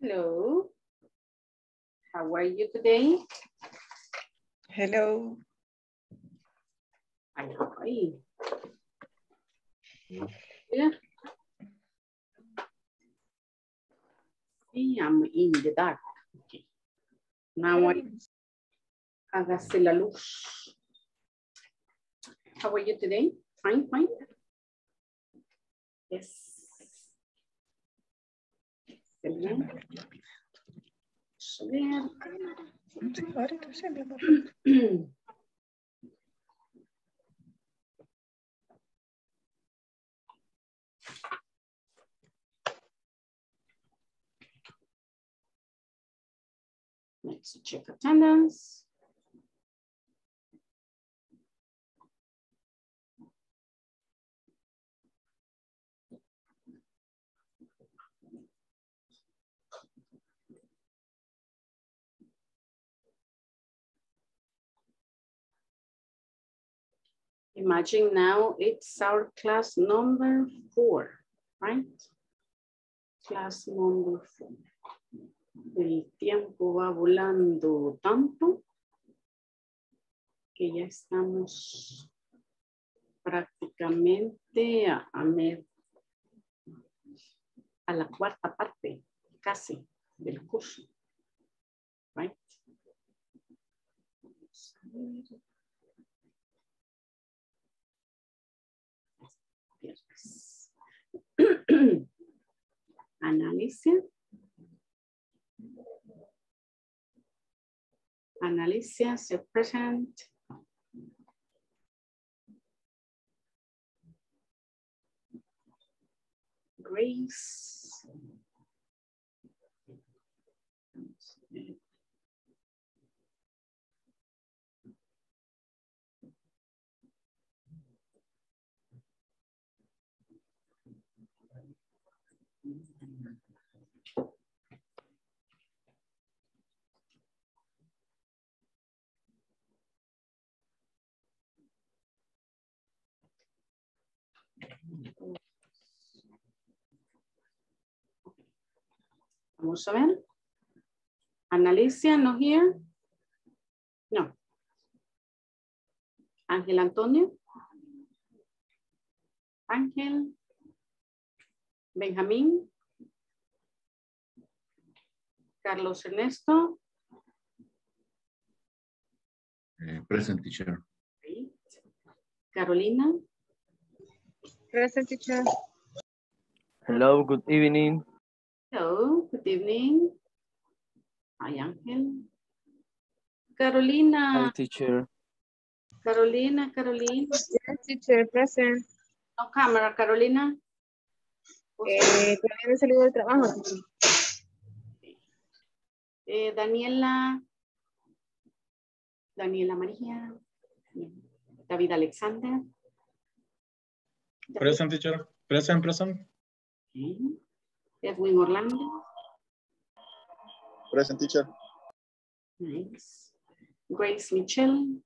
Hello. How are you today? Hello. Hi. Yeah. See, I'm in the dark. Okay. Now hágase la luz. How are you today? Fine, fine. Yes. Excelente. Sí, ahorita sí, mi amor. Let's check attendance. Imagine now it's our class number 4, right? Class number 4. El tiempo va volando tanto que ya estamos prácticamente a la cuarta parte, casi, del curso. Right? Análisis. Alicia, se present. Grace. Vamos a ver. Analicia, no here. No. Ángel Antonio. Ángel. Benjamín. Carlos Ernesto. Present, teacher. Carolina. Present, teacher. Hello, good evening. Hello, good evening. Hi, Ángel. Carolina. Hi, teacher. Carolina. Yes, teacher, present. No cámara, Carolina. Todavía no he salido del trabajo, teacher. Daniela María. David Alexander. Present, teacher. Present. Okay. Edwin Orlando. Present, teacher. Nice. Grace Michelle.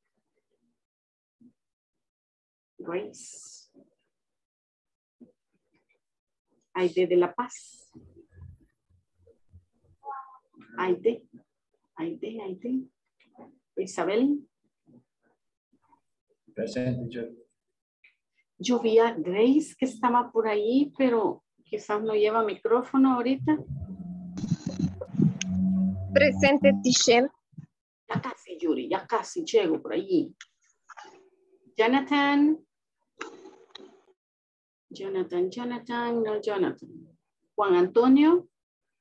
Grace. Aide de la Paz. Aide. Isabel. Present, teacher. Yo vi a Grace que estaba por ahí, pero quizás no lleva micrófono ahorita. Presente, teacher. Ya casi, Yuri, ya casi llego por allí. Jonathan. No Jonathan. Juan Antonio.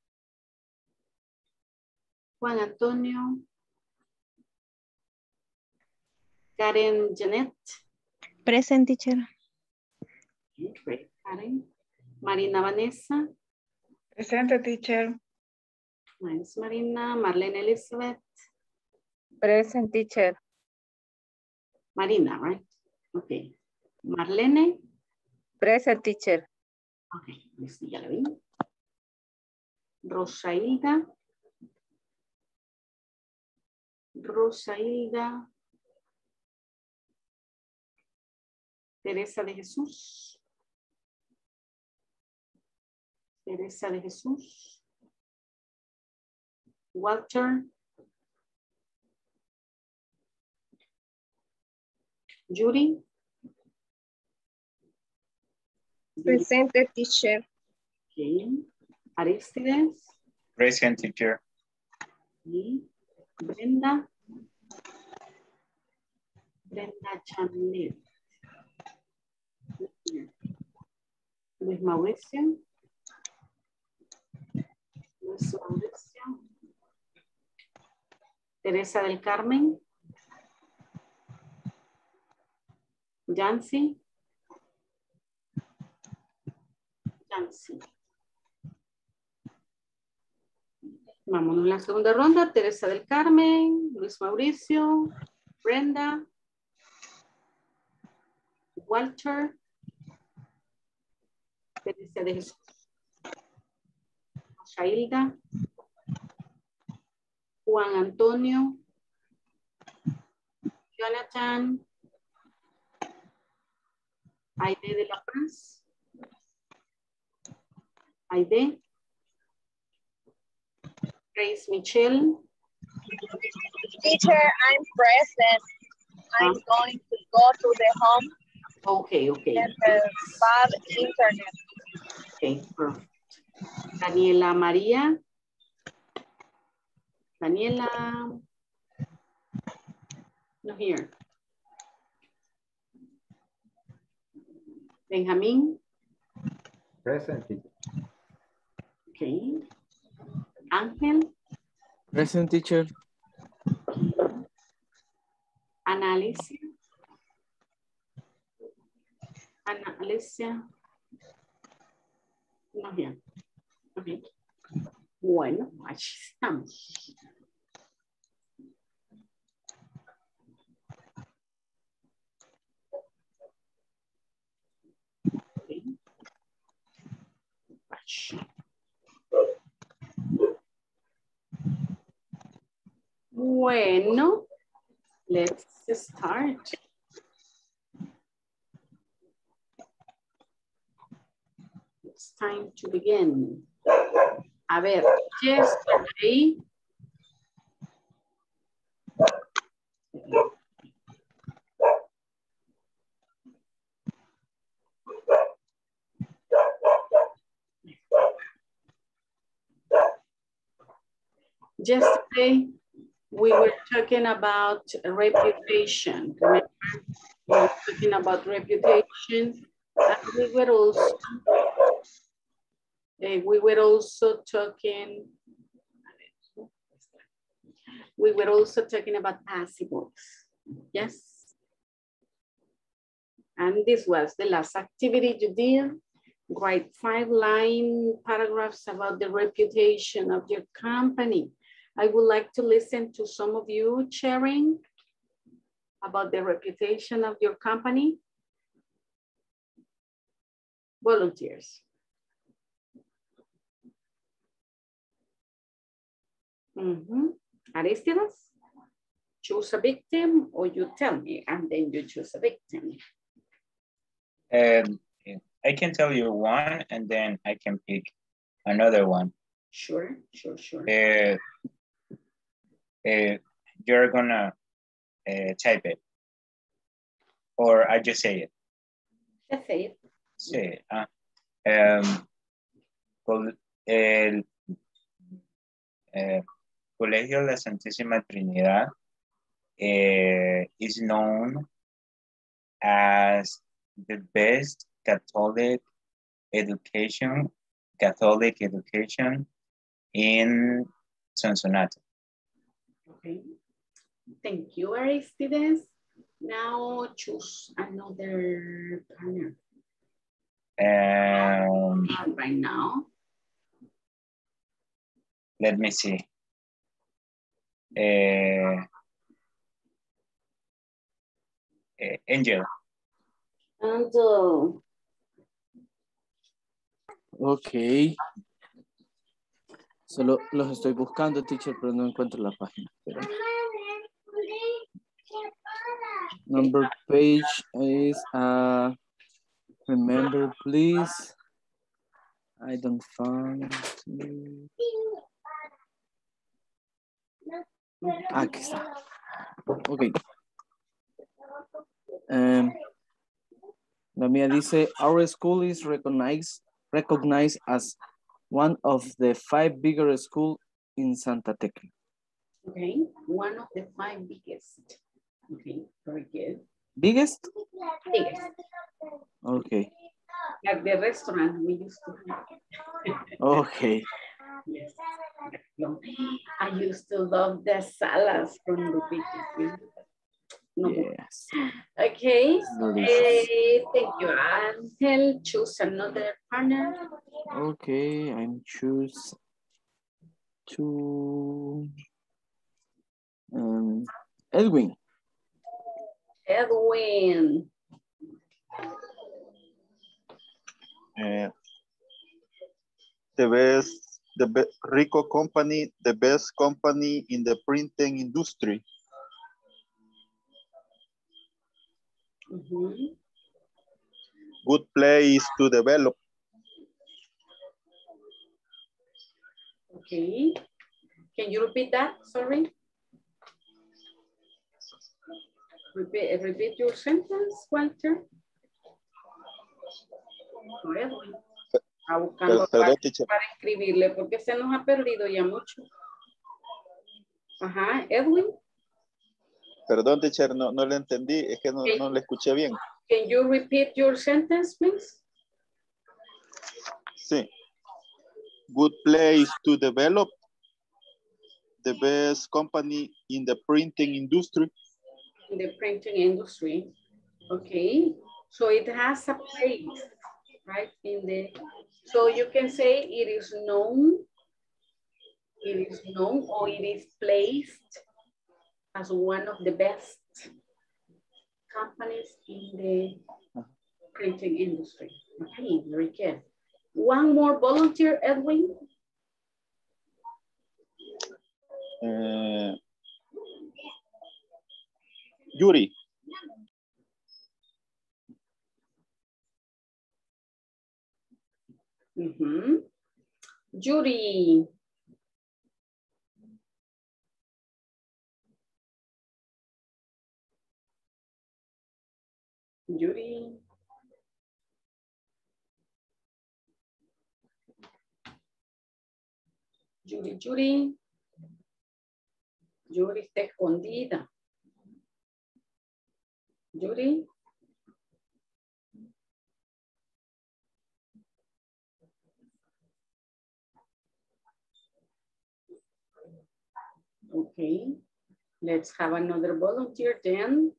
Karen Janet. Present, teacher. Great, Karen. Marina Vanessa. Presente, teacher. Nice, Marina. Marlene Elizabeth. Present, teacher. Marina, right? Okay. Marlene. Present, teacher. Okay, ya la vi. Rosailda. Teresa de Jesús. Walter. Judy. Presente, teacher. Okay. Aristides. Present, teacher. Okay. Brenda. Brenda Chamlet. Luis Mauricio. Luis Mauricio. Teresa del Carmen. Yancy. Yancy. Vámonos a la segunda ronda. Teresa del Carmen, Luis Mauricio, Brenda, Walter, Teresa de Jesús, Shailda, Juan Antonio, Jonathan, Aide de la Paz, Aide, Grace Michelle. Teacher, I'm present. I'm going to go to the home Okay, okay. and the bad internet. Okay, perfect. Daniela María. Daniela. No here. Benjamín. Present. Okay. Ángel. Present, teacher. Ana Alicia. Ana Alicia. No here. Okay. Bueno, aquí estamos. Okay. Bueno, let's start. It's time to begin. A ver, yesterday. Yesterday, we were talking about reputation. Remember, we were talking about reputation, and we were also talking about passive voice. Yes. And this was the last activity you did. Write 5-line paragraphs about the reputation of your company. I would like to listen to some of you sharing about the reputation of your company. Volunteers. Aristides, choose a victim or you tell me and then you choose a victim. I can tell you one and then I can pick another one. Sure. You're gonna type it, or I just say it. Just say it. Say it. El Colegio La Santísima Trinidad is known as the best Catholic education in Sonsonate. Okay. Thank you, Aristides. Now choose another partner. Right now. Let me see. Angel. Angel. Ok. Solo los estoy buscando, teacher, pero no encuentro la página. Pero... Number page is remember, please. I don't find. Aquí está. Ok. La mía dice, our school is recognized as one of the 5 bigger schools in Santa Tecla. Okay, one of the 5 biggest. Okay, very good. Biggest? Biggest. Okay. Like the restaurant we used to have. Okay. Yes. No, I used to love the salads from the biggest. No. Yes. Okay. Delicious. Thank you, Angel. Choose another partner. Okay, I'm choose to Edwin. Edwin. The Rico company, the best company in the printing industry. Good place to develop. Okay. Can you repeat that? Sorry. Repeat your sentence, Walter. Edwin. Buscando Perdón, teacher. para escribirle porque se nos ha perdido ya mucho. Ajá, Edwin. Perdón, teacher, no le entendí, es que no le escuché bien. Can you repeat your sentence, please? Sí. Good place to develop. The best company in the printing industry. In the printing industry. Okay. So it has a place, right? So you can say it is known or it is placed as one of the best companies in the printing industry. Okay, very good. One more volunteer, Edwin. Yuri. Yuri. Yuri. Yuri. Yuri está escondida. Yuri. Okay, let's have another volunteer then.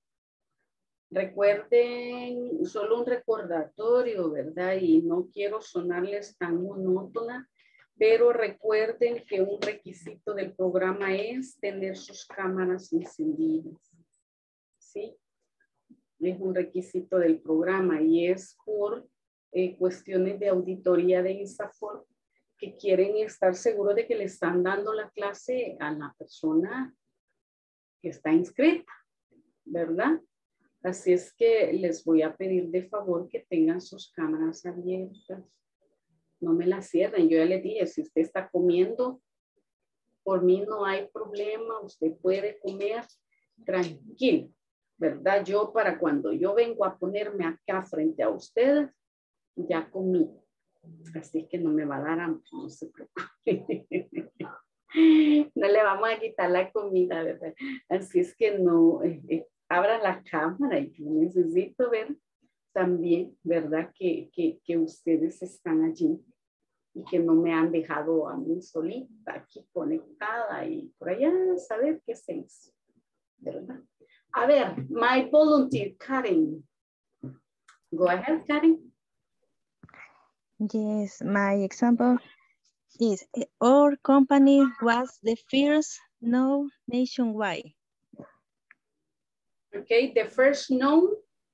Recuerden, solo un recordatorio, ¿verdad? Y no quiero sonarles tan monótona, pero recuerden que un requisito del programa es tener sus cámaras encendidas. ¿Sí? Es un requisito del programa y es por cuestiones de auditoría de INSAFORP que quieren estar seguros de que le están dando la clase a la persona que está inscrita, ¿verdad? Así es que les voy a pedir de favor que tengan sus cámaras abiertas. No me las cierren. Yo ya les dije, si usted está comiendo, por mí no hay problema. Usted puede comer tranquilo, ¿verdad? Yo para cuando yo vengo a ponerme acá frente a ustedes, ya comí. Así que no me va a dar hambre, no se preocupe. No le vamos a quitar la comida, ¿verdad? Así es que no, abra la cámara y yo necesito ver también, ¿verdad? Que ustedes están allí y que no me han dejado a mí solita aquí conectada y por allá saber qué se hizo, ¿verdad? A ver, my volunteer, Karen. Go ahead, Karen. Yes, my example is our company was the first known nationwide. Okay, the first known.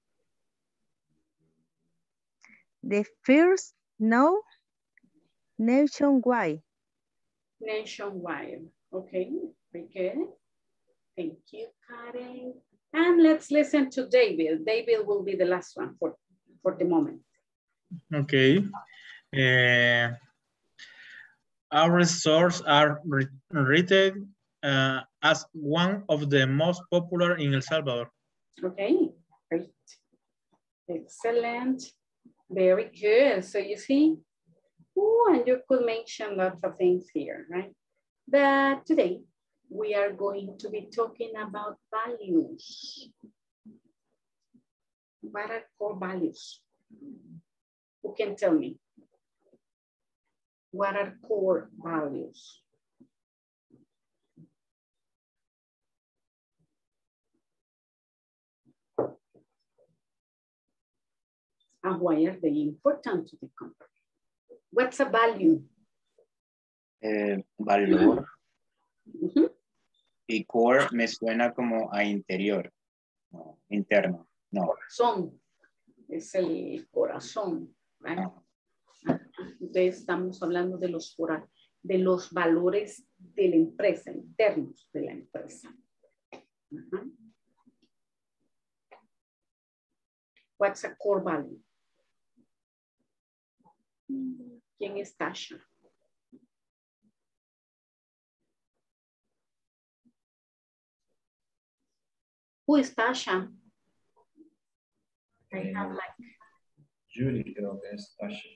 The first known nationwide. Nationwide. Okay, very good. Thank you, Karen. And let's listen to David. David will be the last one for the moment. Okay. Our stores are rated as one of the most popular in El Salvador. Okay, great. Excellent. Very good. So you see, and you could mention lots of things here, right? But today we are going to be talking about values. What are core values? Who can tell me? What are core values? And why are they important to the company? What's a value? Valor. Y core me suena como a interior, no, interno, no. Corazón, es el corazón, ¿right? Entonces estamos hablando de los valores de la empresa, internos de la empresa. What's a core value? ¿Quién es Tasha? Who is Tasha? I have like... Judy creo que es Tasha.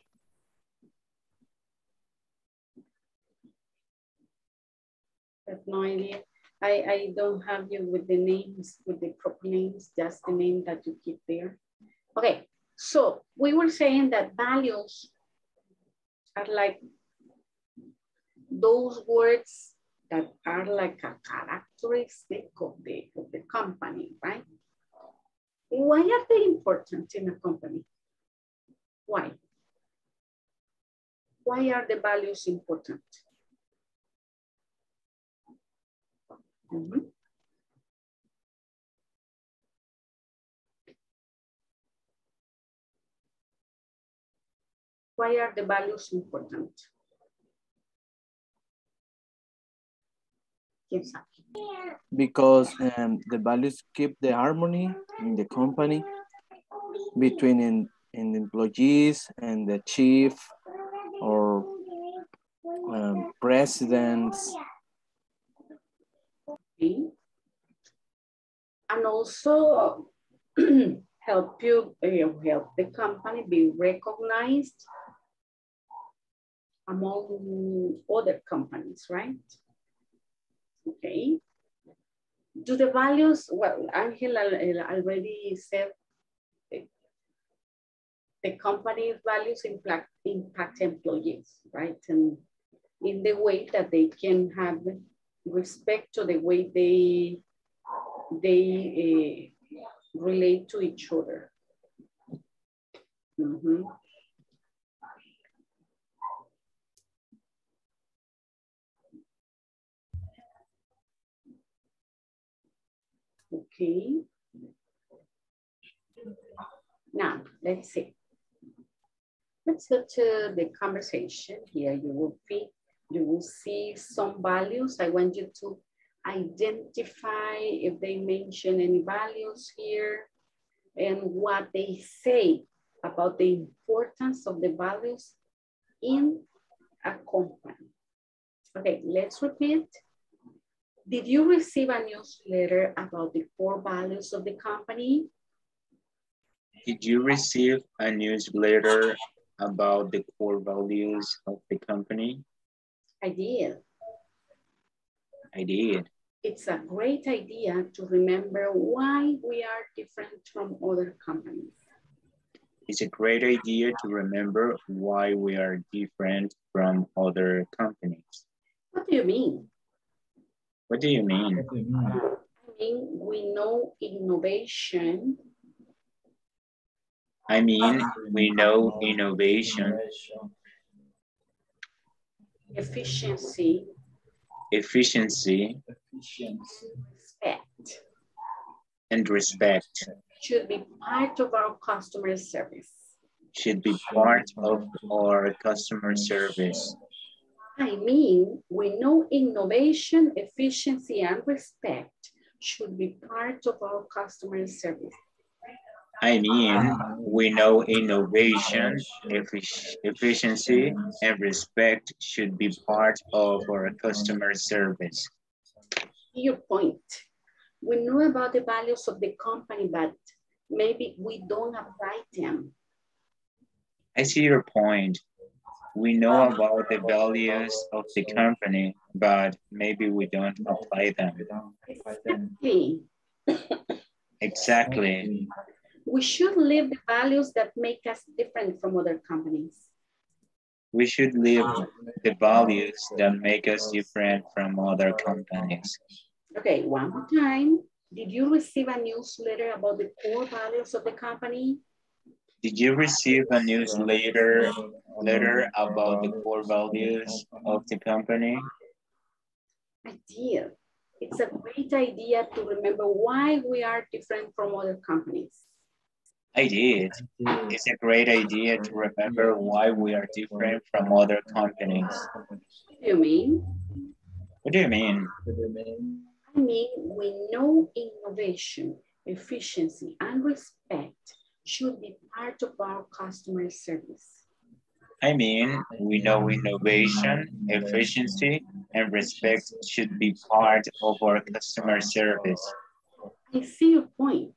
I have no idea. I don't have you with the names, with the proper names, just the name that you keep there. Okay, so we were saying that values are like those words that are like a characteristic of the company, right? Why are they important in a company? Why? Why are the values important? Why are the values important? Because the values keep the harmony in the company between in the employees and the chief or presidents. Okay. And also help the company be recognized among other companies, right? Okay. Do the values, well, Angela already said the company's values impact employees, right? And in the way that they can have respect to the way they relate to each other. Okay. Now, let's see. Let's go to the conversation here. You will see some values. I want you to identify if they mention any values here and what they say about the importance of the values in a company. Okay, let's repeat. Did you receive a newsletter about the core values of the company? Did you receive a newsletter about the core values of the company? I did. I did. It's a great idea to remember why we are different from other companies. It's a great idea to remember why we are different from other companies. What do you mean? What do you mean? I mean, we know innovation. I mean, we know innovation. Efficiency. Efficiency. Respect. And respect. Should be part of our customer service. Should be part of our customer service. I mean, we know innovation, efficiency, and respect should be part of our customer service. I mean, we know innovation, efficiency, and respect should be part of our customer service. Your point. We know about the values of the company, but maybe we don't apply them. I see your point. We know about the values of the company, but maybe we don't apply them. Exactly. Exactly. We should live the values that make us different from other companies. We should live the values that make us different from other companies. Okay, one more time. Did you receive a newsletter about the core values of the company? Did you receive a newsletter about the core values of the company? I did. It's a great idea to remember why we are different from other companies. I did. It's a great idea to remember why we are different from other companies. What do you mean? What do you mean? I mean, we know innovation, efficiency, and respect should be part of our customer service. I mean, we know innovation, efficiency, and respect should be part of our customer service. I see your point.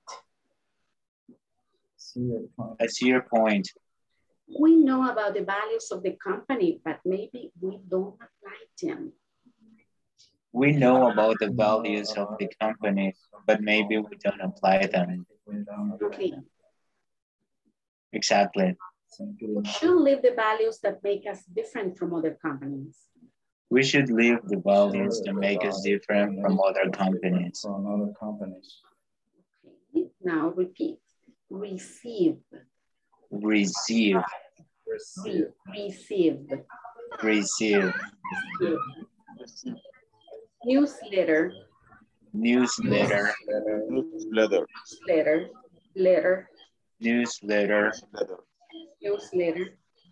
I see your point. We know about the values of the company, but maybe we don't apply them. We know about the values of the company, but maybe we don't apply them. Okay. Exactly. We should live the values that make us different from other companies. We should live the values that make us different from other companies. Okay. Now repeat. Receive. Receive. Receive. Receive. Newsletter. Newsletter. Newsletter. Letter. Newsletter. Newsletter.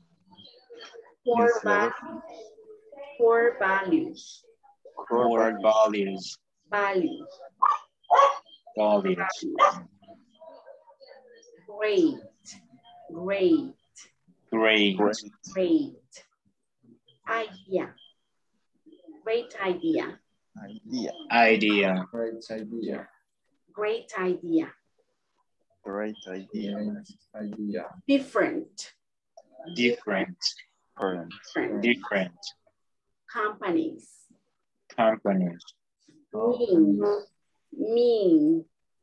Core values. Core values. Values. Values. Great. Great. Great. Great. Idea. Great idea. Idea. Great idea. Great idea. Great idea. Different. Different. Different. Companies. Companies. Mean.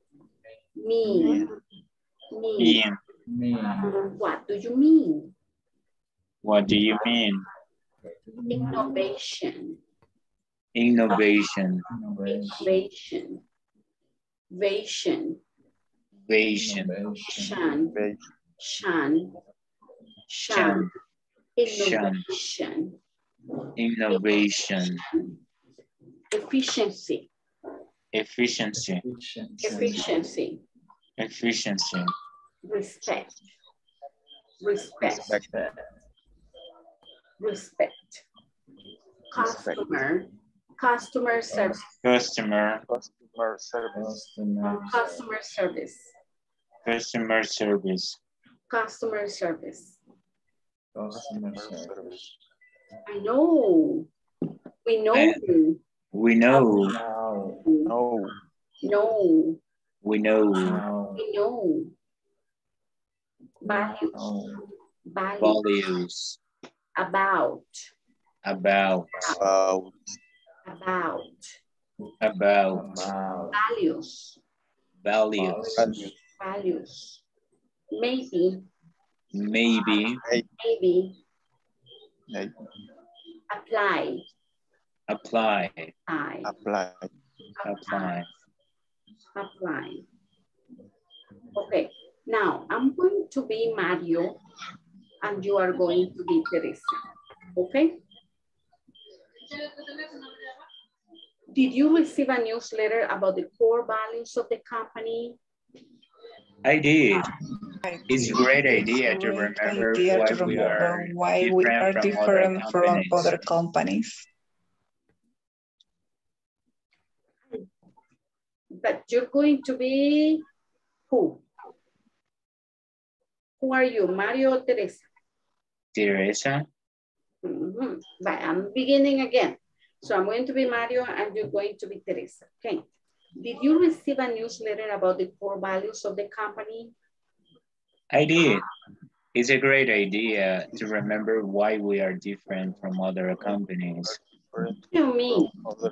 Mean. What do you mean? What do you mean? Innovation. Innovation. Innovation. Vation. Innovation. Shan. Innovation. Innovation. Efficiency. Efficiency. Efficiency. Efficiency. Respect. Respect. Respect. Customer. Customer service. Customer. Customer service. Customer service. Customer service. Customer service. Customer service. I know. We know. We know. No. No. We know. We know. Values. Values. About. About. Values. Values. Values. Maybe. Apply. Apply. Okay, now I'm going to be Mario and you are going to be Teresa, okay? Did you receive a newsletter about the core values of the company? I did. It's a great idea to remember why we are different from other companies. But you're going to be who? Who are you, Mario or Teresa? Teresa. But I'm beginning again. So I'm going to be Mario and you're going to be Teresa, okay? Did you receive a newsletter about the core values of the company? I did. It's a great idea to remember why we are different from other companies. What do you mean?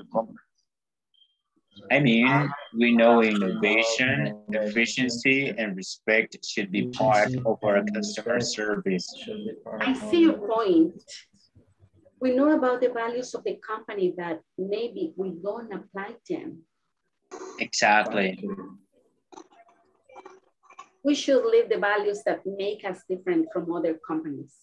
I mean, we know innovation, efficiency, and respect should be part of our customer service. I see your point. We know about the values of the company that maybe we don't apply them. Exactly. We should live the values that make us different from other companies.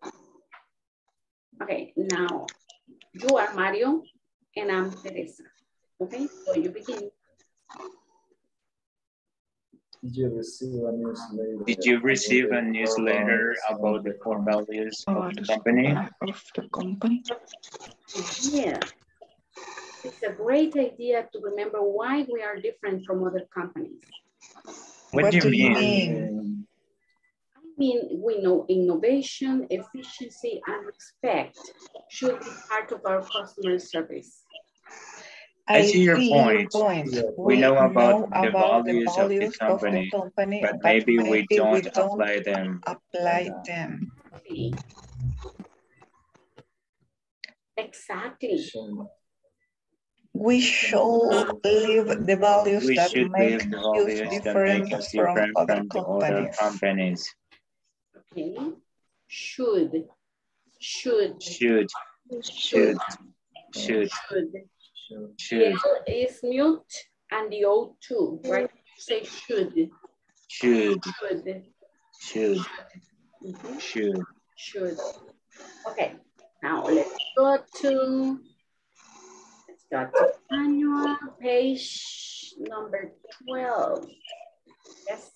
Okay, now you are Mario and I'm Teresa. Okay, so you begin. Did you receive a newsletter? Did you receive a newsletter about the core values of the company? Yeah, it's a great idea to remember why we are different from other companies. What do you mean? I mean, we know innovation, efficiency, and respect should be part of our customer service. I see your point. We know about the values of the company, but maybe we don't apply them. Exactly. We should live the values that make us different from other companies. Okay. Should. The L is mute and the O too, right? Say should. Should. Okay, now let's go to manual page number 12. Yes.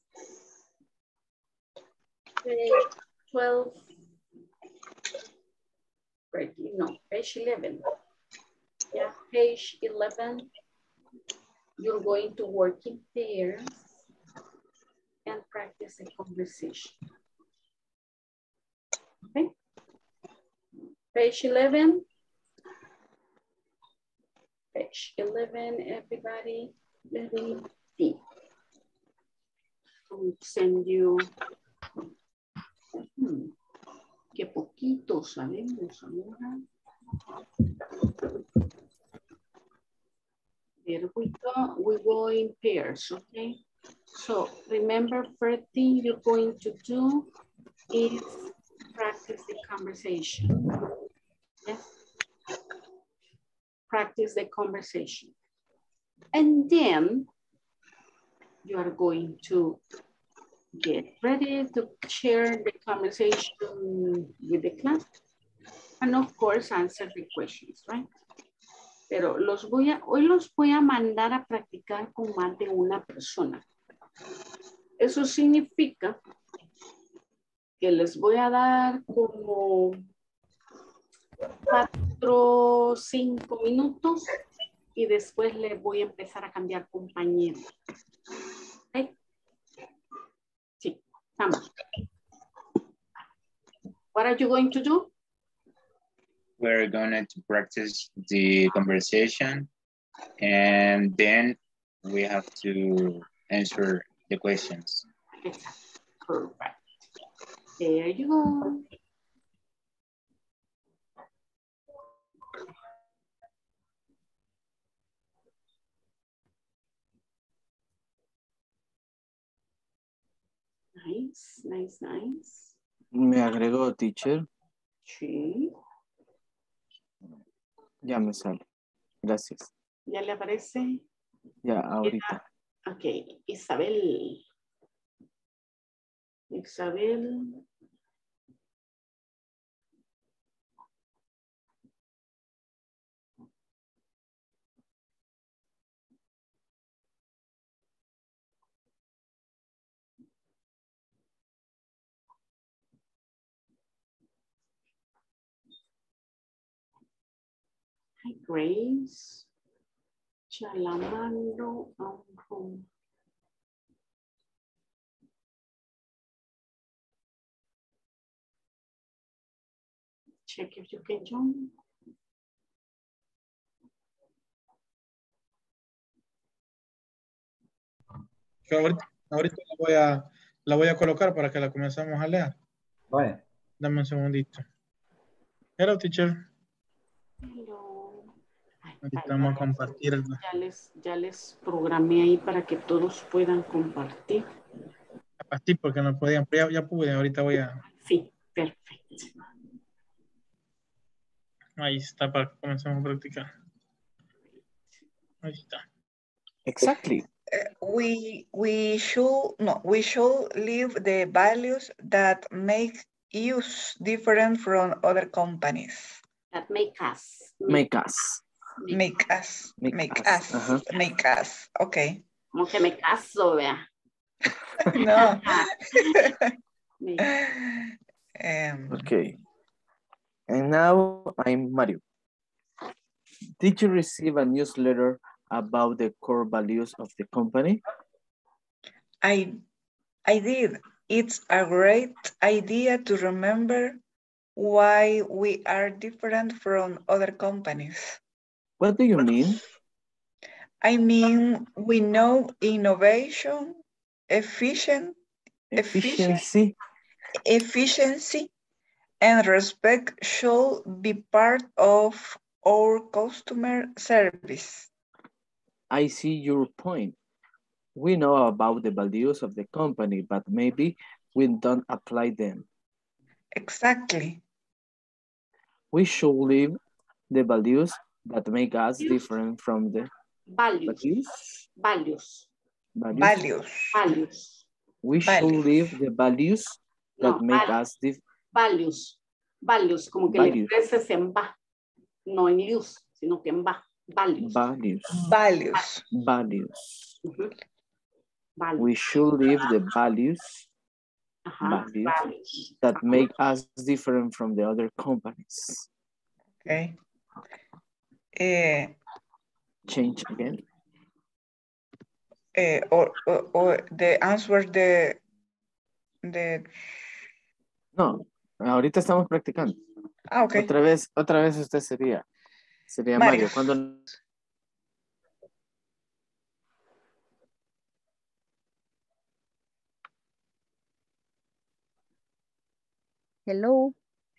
Page 12. Right, no, page 11. Yeah, page 11. You're going to work in pairs and practice a conversation. Okay. Page 11. Page 11, everybody. Let me see. I'll send you. Qué poquito sabemos ahora. There we go in pairs, okay? So remember, first thing you're going to do is practice the conversation. Yes. Practice the conversation. And then you are going to get ready to share the conversation with the class. And of course, answer the questions, right? Pero hoy los voy a mandar a practicar con más de una persona. Eso significa que les voy a dar como 4 o 5 minutos y después les voy a empezar a cambiar compañero. ¿Okay? Sí, vamos. What are you going to do? We're going to practice the conversation and then we have to answer the questions. Correct. There you go. Nice, nice, nice. Me agregó, teacher. Sí. Ya me sale. Gracias. ¿Ya le aparece? Ya, ahorita. Ok, Isabel. Hi, Grace. Chalamando. Check if you can join. Que ahorita la voy a colocar para que la comencemos a leer. Vale. Dame un segundito. Hello, teacher. Hello. Ay, Ahorita vamos a compartir. Ya les programé ahí para que todos puedan compartir. Sí, porque no podían, pero ya pude, ahorita voy a... Sí, perfecto. Ahí está, para que comencemos a practicar. Ahí está. Exactly. We should leave the values that make us different from other companies. That make us. Make us. Make us. Okay. Como que me caso, vea. No. Okay. And now I'm Mario. Did you receive a newsletter about the core values of the company? I did. It's a great idea to remember why we are different from other companies. What do you mean? I mean, we know innovation, efficiency, and respect should be part of our customer service. I see your point. We know about the values of the company, but maybe we don't apply them. Exactly. We should live the values that make us different from the values. We should live the values that make us different. Values, como que le creces en va, no en luz, sino que en va. Values. We should live the values, that make us different from the other companies. Okay. Change again. Or the answer No, ahorita estamos practicando. Ah, okay. Otra vez usted sería Mario. Cuando... Hello.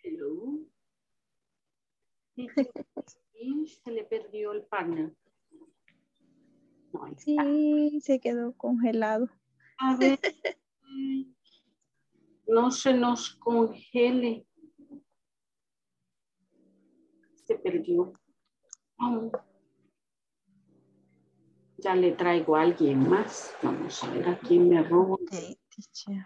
Se le perdió el partner. No, sí, se quedó congelado. A ver. No se nos congele. Se perdió. Oh. Ya le traigo a alguien más. Vamos a ver a quién me robo. Okay, teacher.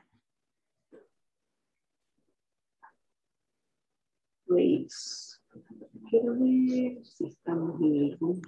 Pues, quiero ver si estamos en el grupo.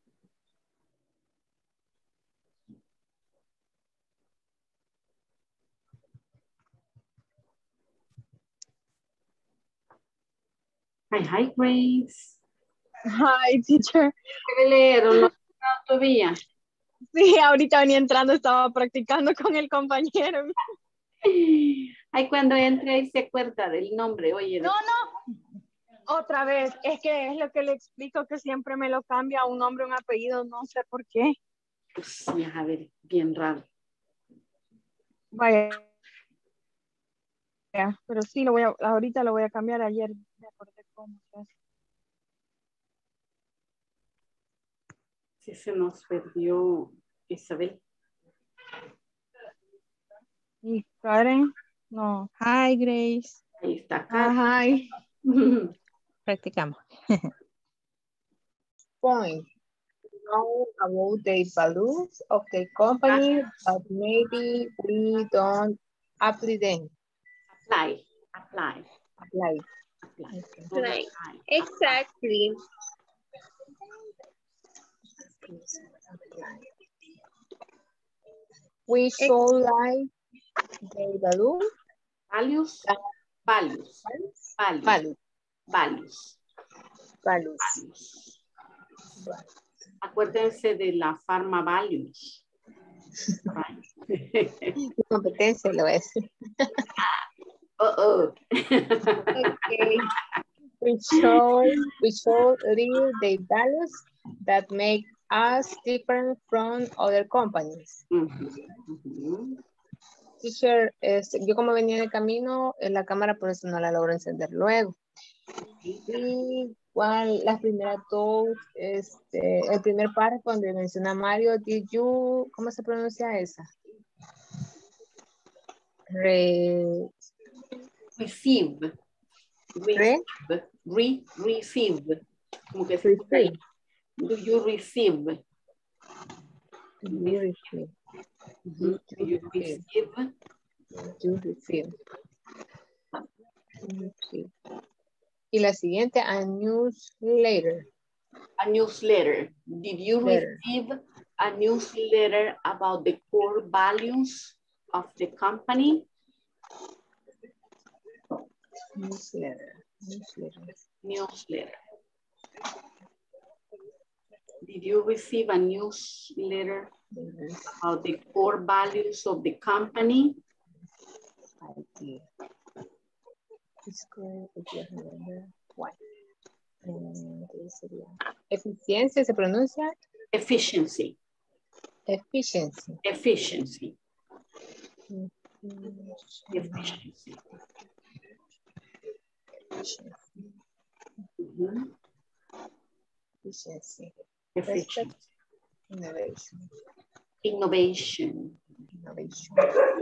Hi, Grace. Hi, teacher. ¿Qué leer? ¿No todavía? Sí, ahorita venía entrando, estaba practicando con el compañero. Ay, cuando entra y se acuerda del nombre, oye. No. Otra vez, es que es lo que le explico, que siempre me lo cambia un nombre, un apellido, no sé por qué. Pues sí, a ver, bien raro. Vaya. Pero sí, ahorita lo voy a cambiar, ayer me acordé cómo se hace. Sí, se nos perdió Isabel. ¿Y Karen? No. Hi, Grace. Ahí está Karen. Hi. Practicamos. Point. Know about the values of the company, but maybe we don't apply them. Apply. Exactly. We should like the values. Values. Acuérdense de la Pharma Values. Competencia lo es. Okay. We should read the values that make as different from other companies. Teacher, yo como venía en el camino, en la cámara por eso no la logro encender luego. Igual las primeras dos, el primer párrafo donde menciona Mario, did you, ¿cómo se pronuncia esa? Receive. Receive. Como que se dice ahí. Do you receive? Do you receive? Do you receive? Do you receive? Y la siguiente, a newsletter. A newsletter. Did you receive a newsletter about the core values of the company? Newsletter. Newsletter. Did you receive a newsletter about the core values of the company? I did. Eficiencia se pronuncia. Efficiency. Efficiency. Efficiency. Efficiency. Efficiency. Efficiency. Innovation. Innovation. Innovation.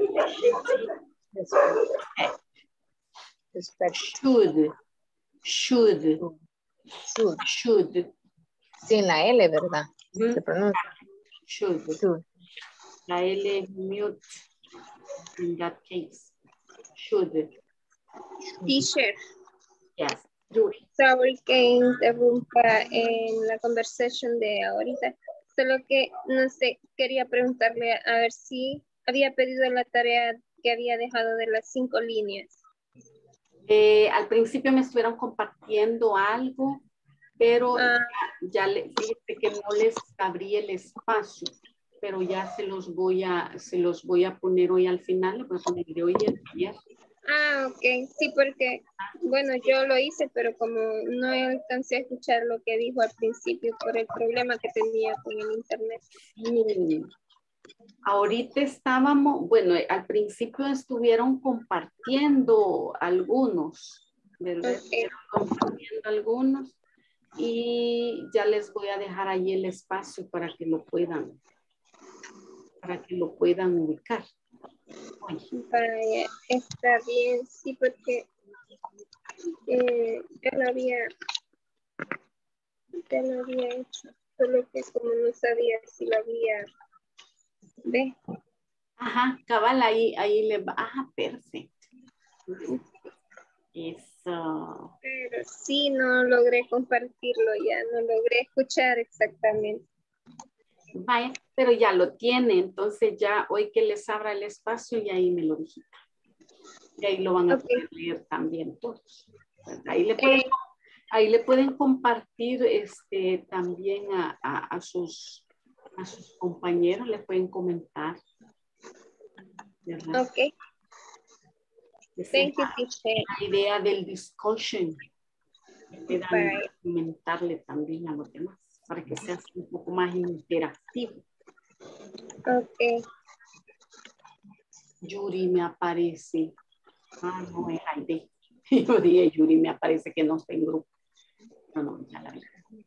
Respect. Should. Should. Should. Should. Sin la L, ¿verdad? Se pronuncia. Should. Should. La L mute in that case. Should. Teacher. Yes. Yuri. Sorry que interrumpa en la conversación de ahorita. Solo que, no sé, quería preguntarle a ver si había pedido la tarea que había dejado de las 5 líneas. Al principio me estuvieron compartiendo algo, pero ya fíjate que no les abrí el espacio, pero ya se los voy a poner hoy al final, lo voy a poner de hoy en día. Ah, ok, sí, porque, bueno, yo lo hice, pero como no alcancé a escuchar lo que dijo al principio por el problema que tenía con el internet. Sí. Ahorita estábamos, bueno, al principio estuvieron compartiendo algunos, ¿verdad? Okay. Estuvieron compartiendo algunos y ya les voy a dejar ahí el espacio para que lo puedan ubicar. Vaya, está bien, sí, porque ya lo había hecho, solo que como no sabía si lo había, ¿ve? Ajá, cabal, ahí le va, ajá, perfecto. Eso. Pero sí, no logré compartirlo ya, no logré escuchar exactamente. Vaya, pero ya lo tiene, entonces ya hoy que les abra el espacio y ahí me lo digita. Y ahí lo van a poder leer también todos. Ahí le pueden compartir también a sus compañeros, les pueden comentar. ¿Verdad? Ok. Thank you, teacher. La idea del discussion. Puedan comentarle también a los demás para que sea un poco más interactivo. Ok. Yuri me aparece. Ah, no es Heidi. Yo dije, Yuri me aparece que no está en grupo. No, ya la vi.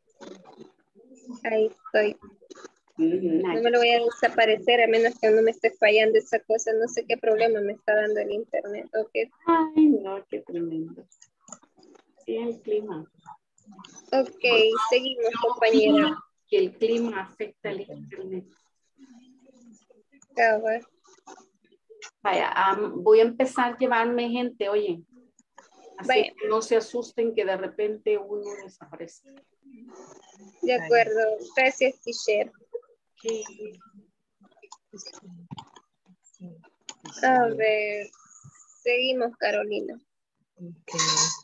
Ahí estoy. No me lo voy a desaparecer a menos que no me esté fallando esa cosa. No sé qué problema me está dando el internet. Okay. Ay, no, qué tremendo. Sí, el clima. Ok, seguimos, compañera. Que el clima afecta el internet. Vaya, voy a empezar a llevarme gente, oye. Así que no se asusten que de repente uno desaparece. De acuerdo. Gracias, teacher. Okay. A ver, seguimos, Carolina. Okay.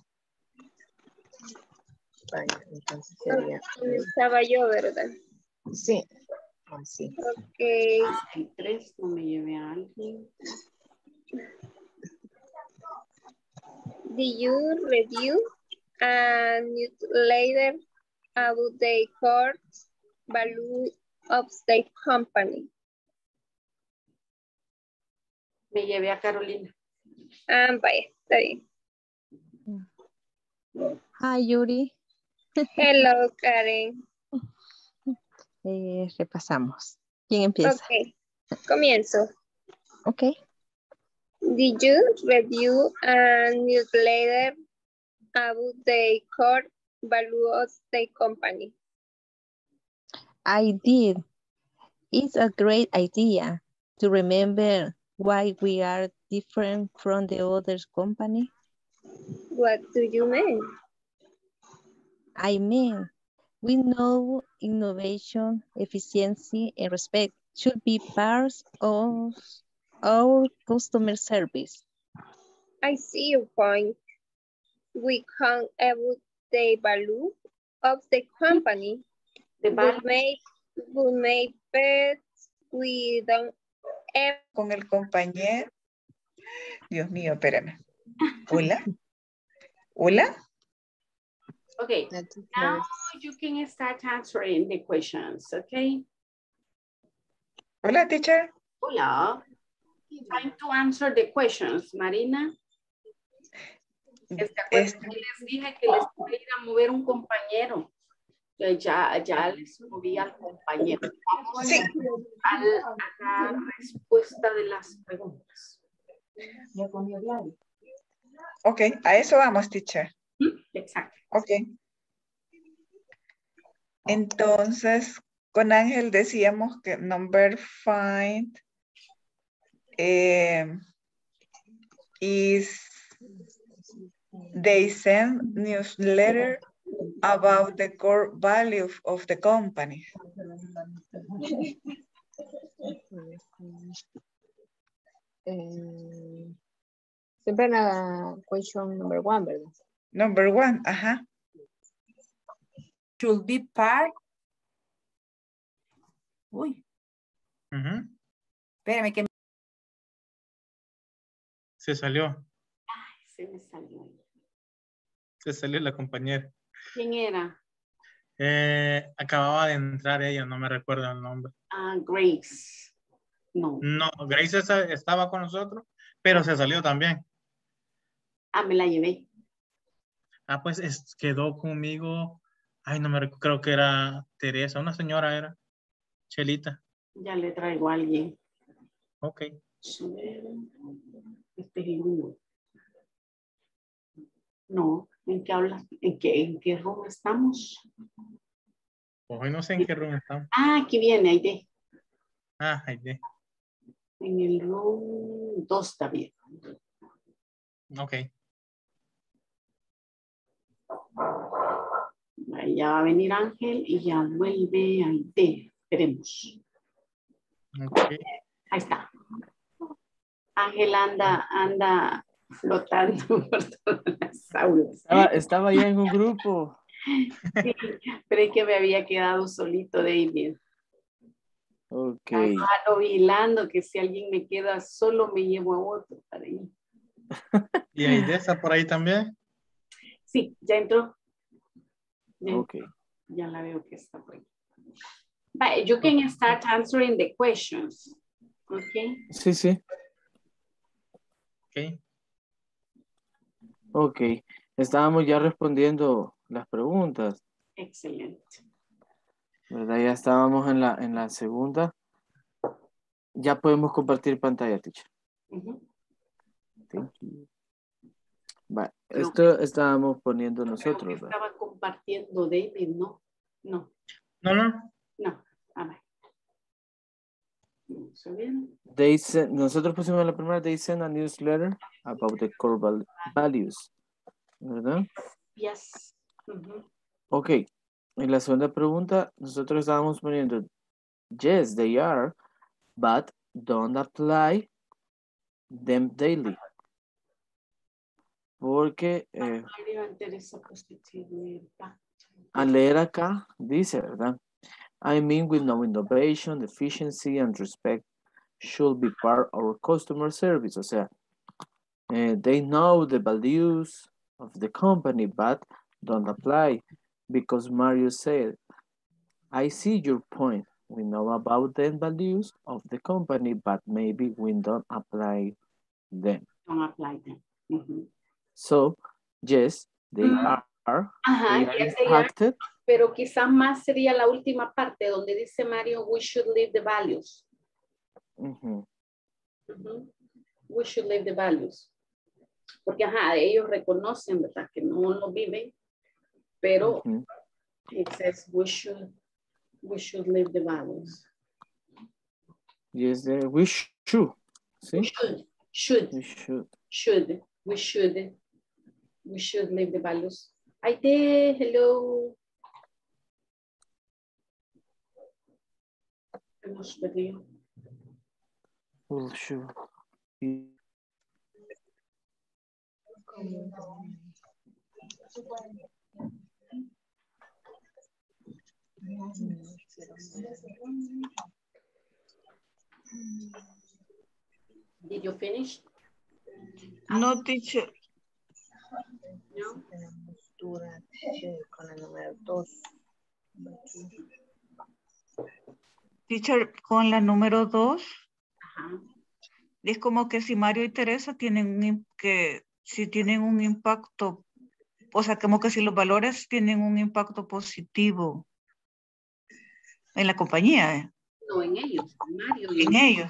Vaya, entonces sería... Estaba yo, ¿verdad? Sí. Así. Ok. El 3, no me llevé a alguien. Did you review a newsletter about the core value of the company. Me llevé a Carolina. Ah, vaya, está bien. Hi, Yuri. Hello, Karen. Repasamos. ¿Quién empieza? Ok, comienzo. Ok. Did you review a newsletter about the core value of the company? I did. It's a great idea to remember why we are different from the other company. What do you mean? I mean, we know innovation, efficiency, and respect should be parts of our customer service. I see your point. We can't about the value of the company. The Would make pets we don't ever. Con el compañero. Dios mío, espérame. Hola. Hola. Okay, now you can start answering the questions, okay? Hola, teacher. Hola. Time to answer the questions, Marina. Les dije que les iba a ir a mover un compañero. Ya les moví al compañero. Vamos sí. a la respuesta de las preguntas. Ok, a eso vamos, teacher. Exacto. Ok. Entonces, con Ángel decíamos que number 5 is they send newsletter about the core value of the company. Siempre en la question number 1, ¿verdad? Number 1, ajá. Should be part. Uy. Espérame que se salió. Ay, se me salió. Se salió la compañera. ¿Quién era? Acababa de entrar ella, no me recuerdo el nombre. Ah, Grace. No. No, Grace estaba con nosotros, pero se salió también. Ah, me la llevé. Ah, pues quedó conmigo. Ay, no me recuerdo, creo que era Teresa, una señora era. Chelita. Ya le traigo a alguien. Ok. Este es el uno. No, ¿en qué hablas? ¿En qué room estamos? Hoy no sé en qué room estamos. Ah, aquí viene, Aide. Ah, Aide. En el room 2 está bien. Ok. Ya va a venir Ángel y ya vuelve Aide. Esperemos. Okay. Ahí está. Ángel anda flotando por todas las aulas. Estaba ya en un grupo. Sí, pero es que me había quedado solito, David. Ok. Ando vigilando que si alguien me queda solo me llevo a otro para ahí. ¿Y Aide está por ahí también? Sí, ya entró. Ok. Ya la veo que está por ahí. But you can start answering the questions. Okay. Sí, sí. Ok. Ok. Estábamos ya respondiendo las preguntas. Excelente. ¿Verdad? Ya estábamos en la segunda. Ya podemos compartir pantalla, teacher. Thank you. Vale. Esto estábamos poniendo nosotros. Creo que estaba compartiendo David, ¿no? No. No. No. A ver. Nosotros pusimos la primera, they send a newsletter about the core values. ¿Verdad? Yes. Ok. En la segunda pregunta, nosotros estábamos poniendo, yes, they are, but don't apply them daily. Porque al leer acá, dice, ¿verdad? I mean, with no innovation, efficiency, and respect should be part of our customer service. O sea, they know the values of the company, but don't apply because Mario said I see your point. We know about the values of the company, but maybe we don't apply them. Don't apply them. Mm-hmm. So, yes, they are. Ajá, They are yes, they impacted. are. Pero quizás más sería la última parte donde dice Mario, we should leave the values. Mm-hmm. Mm-hmm. We should leave the values. Porque ajá, ellos reconocen, ¿verdad? Que no lo viven, pero it says we should leave the values. Yes, we should. See? We should leave the values. Aide, hello. Hemos perdido. We should. Did you finish? No, teacher. No. Con el número 2. Teacher, con la número 2, Ajá. es como que si Mario y Teresa tienen si tienen un impacto, o sea, como que si los valores tienen un impacto positivo en la compañía. No, en ellos, Mario. En ellos.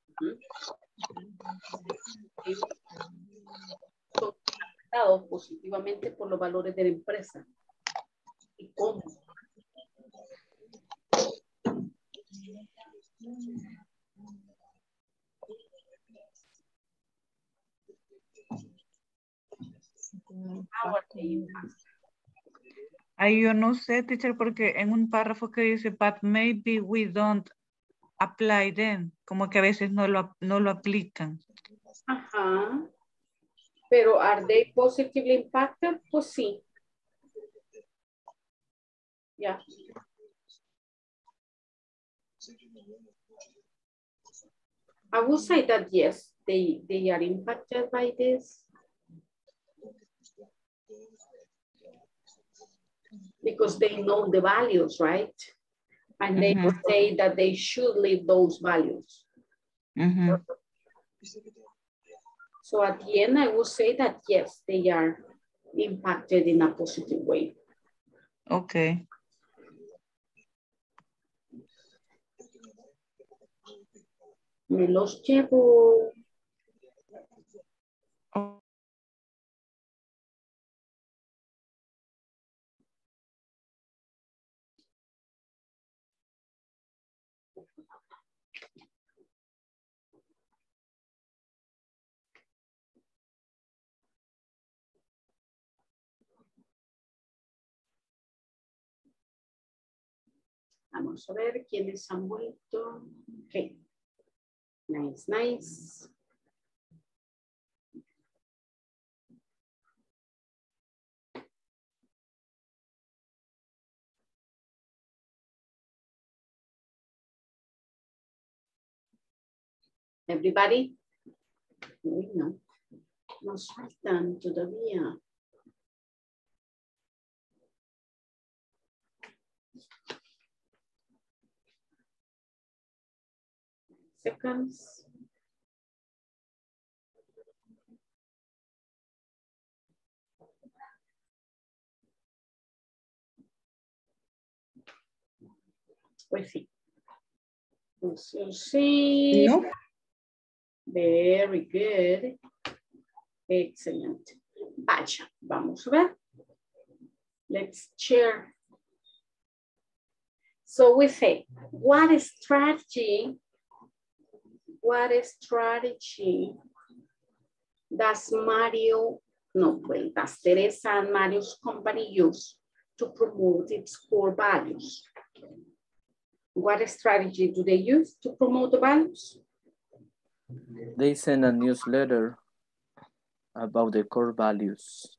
Son afectados positivamente por los valores de la empresa. ¿Y cómo? Ahí yo no sé, teacher, porque en un párrafo que dice, but maybe we don't apply them, como que a veces no lo aplican. Ajá. Pero are they positively impacted? Pues sí. Yeah. I would say that yes, they are impacted by this. Because they know the values, right? And they would say that they should leave those values. So at the end, I would say that yes, they are impacted in a positive way. Okay. Me los llevo. Vamos a ver quiénes han vuelto. Ok. Nice, nice. Everybody? Uy, no. Nos faltan todavía. Seconds. Pues sí. Sí. No. Very good. Excellent. Vaya, vamos a ver. Let's share. So we say, what strategy does does Teresa and Mario's company use to promote its core values? What strategy do they use to promote the values? They send a newsletter about the core values.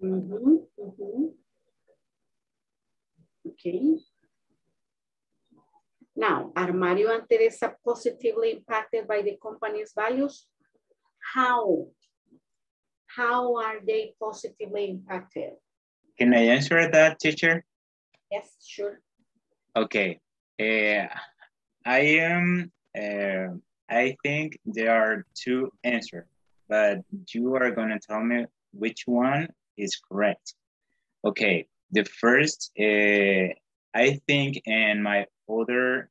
Okay. Now, are Mario and Teresa positively impacted by the company's values? How are they positively impacted? Can I answer that, teacher? Yes, sure. Okay. I think there are two answers, but you are gonna tell me which one is correct. Okay, the first, I think, and my other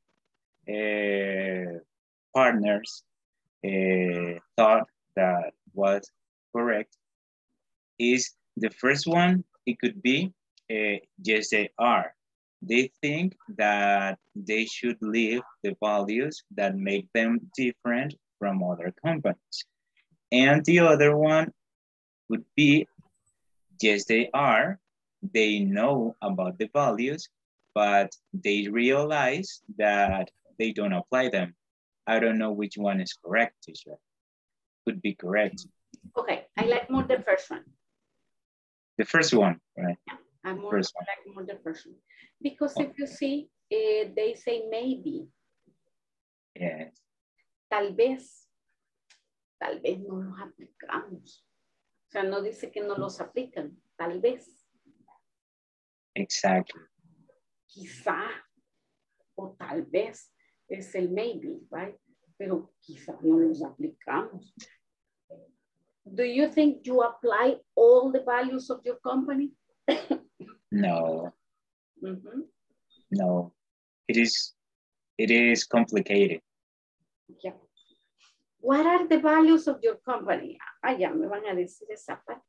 partners thought that was correct, is the first one. It could be yes, they are. They think that they should leave the values that make them different from other companies. And the other one would be yes, they are. They know about the values, but they realize that they don't apply them. I don't know which one is correct, teacher. Could be correct. Okay, I like more the first one. The first one, right? Yeah, I like more the first one. Because if you see, they say maybe. Yes. Tal vez no los aplicamos. O sea, no dice que no los aplican, tal vez. Exactly. Quizá, o tal vez, es el maybe, right? Pero quizá no los aplicamos. Do you think you apply all the values of your company? No. Mm-hmm. No. It is complicated. Yeah. What are the values of your company? Ah, ya me van a decir esa parte.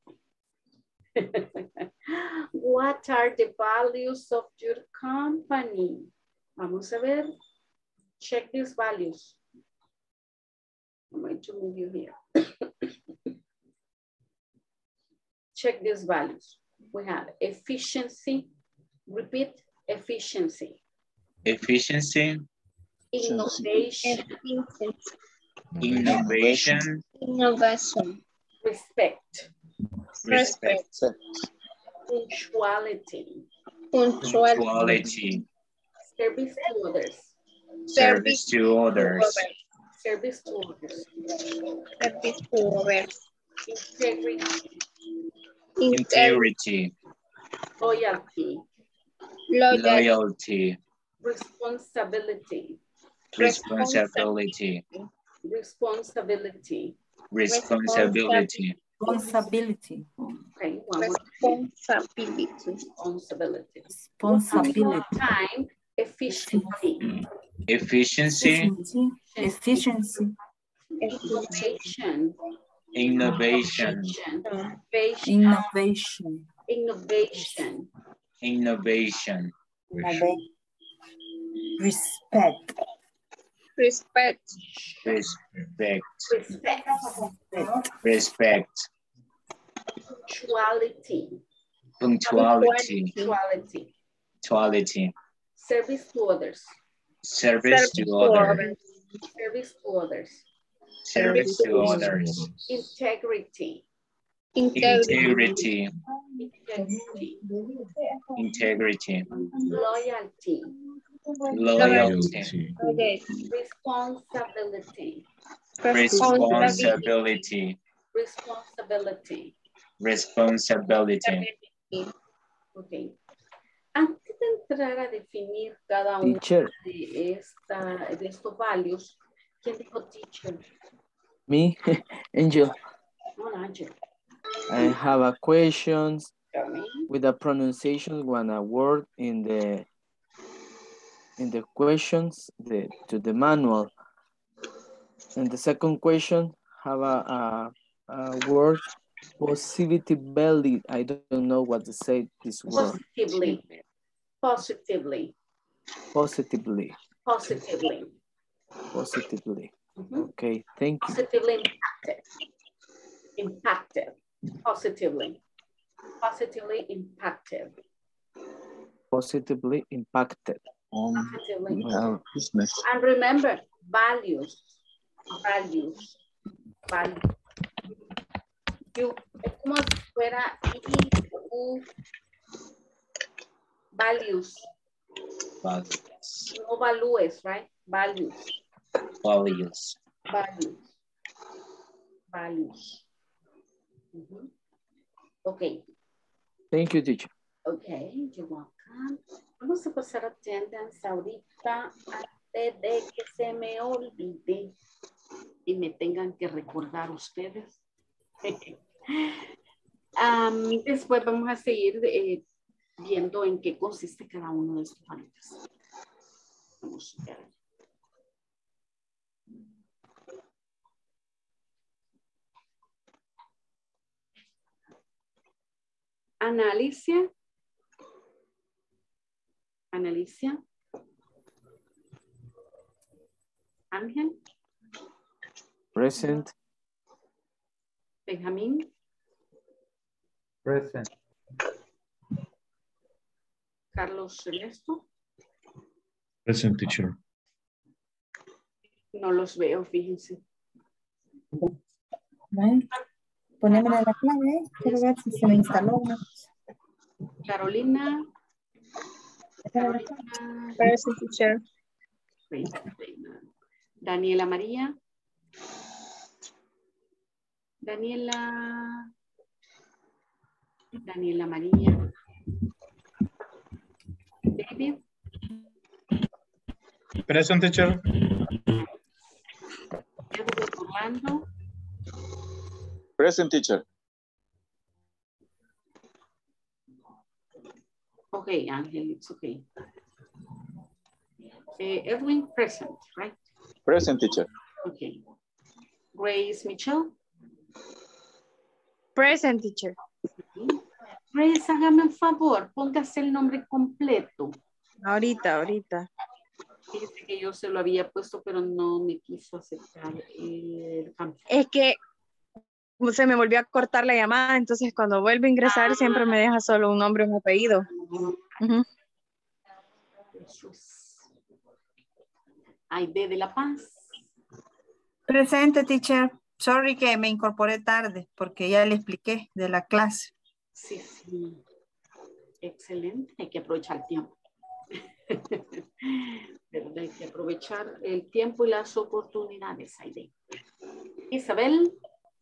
What are the values of your company? Vamos a ver. Check these values. I'm going to move you here. Check these values. We have efficiency. Repeat, efficiency. Efficiency. Innovation. Innovation. Innovation. Respect. Respect. Punctuality. Punctuality. Service to others. Service to others. Service to others. Service to others. Integrity. Loyalty. Loyalty. Responsibility. Responsibility. Responsibility. Responsibility. Responsibility. Okay, one more. Responsibility. Responsibility. Responsibility. One more time. Efficiency. Efficiency. Efficiency. Innovation. Innovation. Innovation. Innovation. Innovation. Respect. Respect. Respect. Respect. Respect. Punctuality. Punctuality. Punctuality. Punctuality. Service to others. Service to others. Service to others. Service to others. Integrity. Integrity. Integrity. Integrity. Loyalty. Loyalty. Responsibility. Responsibility. Responsibility. Responsibility. Okay. Antes de entrar a definir cada uno de estos values, ¿quién dijo teacher? Me, Angel. Hola, Angel. I have a questions with the pronunciation one a word in the questions to the manual. And the second question have a word positively. I don't know what to say this word. Positively. Positively. Positively. Positively. Positively. Mm-hmm. Okay, thank you. Positively impacted. Impacted. Positively. Positively impacted. Positively impacted. Positively. Business. And remember, values. Values. Values. Es como si fuera values. Values. No values, right? Values. Values. Values. Values. Okay. Thank you, teacher. Okay, you're welcome. Vamos a pasar attendance ahorita antes de que se me olvide y me tengan que recordar ustedes. Después vamos a seguir viendo en qué consiste cada uno de estos valores. Vamos a ver. Ana Alicia. Ana Alicia. Ángel. Present. Benjamín. Present. Carlos Ernesto. Present, teacher. No los veo, fíjense. Vale. Ponémosle la clave, quiero ver si se me instaló una. Carolina. Carolina. Present, teacher. Daniela María. Daniela María. David. Present, teacher. Edward Orlando. Present, teacher. Okay, Angel, it's okay. Edwin, present, right? Present, teacher. Okay. Grace Mitchell. Present, teacher. Grace, hágame un favor, póngase el nombre completo. Ahorita. Fíjese que yo se lo había puesto, pero no me quiso aceptar el cambio. Es que se me volvió a cortar la llamada, entonces cuando vuelvo a ingresar siempre me deja solo un nombre y un apellido. Aide de la Paz. Presente, teacher. Sorry que me incorporé tarde porque ya le expliqué de la clase. Sí. Excelente. Hay que aprovechar el tiempo. ¿Verdad? Hay que aprovechar el tiempo y las oportunidades, Aide. Isabel.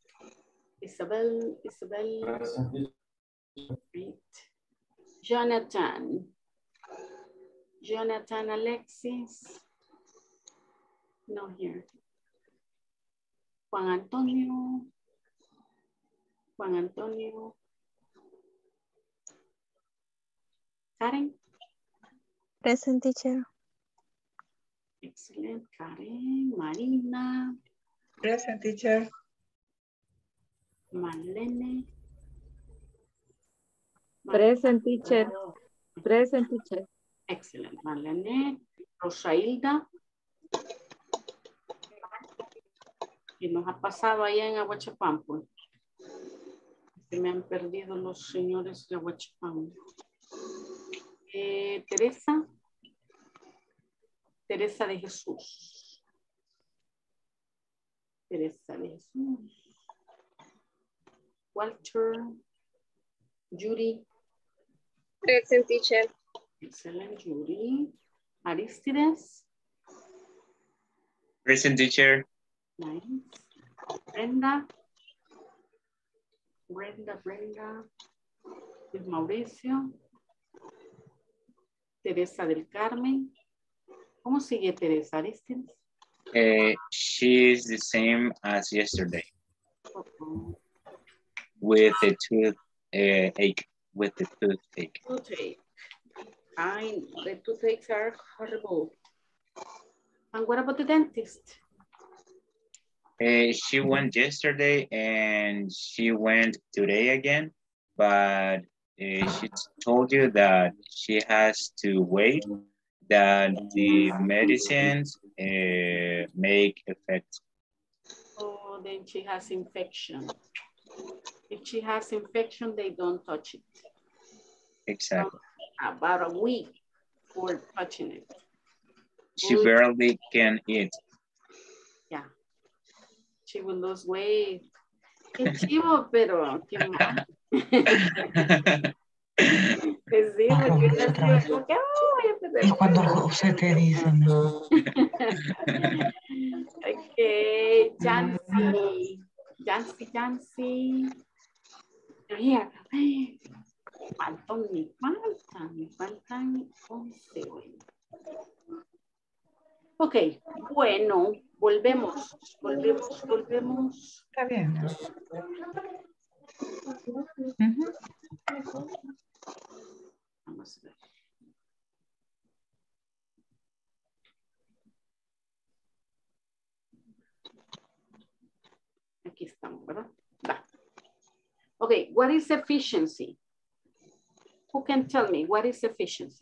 Jonathan Alexis. No here. Juan Antonio. Karen. Present, teacher. Excelente, Karen. Marina. Present, teacher. Marlene. Present, teacher. Present, teacher. Excelente, Marlene. Rosailda. ¿Qué nos ha pasado allá en Aguachapán? Se me han perdido los señores de Aguachapán. Teresa. Teresa de Jesús. Walter. Judy. Present, teacher. Excelente, Judy. Aristides. Present, teacher. Nice. Brenda. Luis Mauricio. Teresa del Carmen. ¿Cómo sigue Teresa Aristides? She is the same as yesterday. With the toothache. Toothache. The toothaches are horrible. And what about the dentist? She went yesterday and she went today again, but she told you that she has to wait, that the medicines make effect. Oh, then she has infection. If she has infection, they don't touch it. Exactly. So, about a week for touching it. She barely can eat. Yeah. She will lose weight. Qué chivo, pero qué mal. Pues sí, porque yo como que Cuando José te dice, ¿no? Ok, Jancy. Here. Falta mi falta. Me faltan 11. Ok, bueno, volvemos. Está bien. Vamos a ver. Aquí estamos, ¿verdad? Va. Okay, what is efficiency? Who can tell me what is efficiency?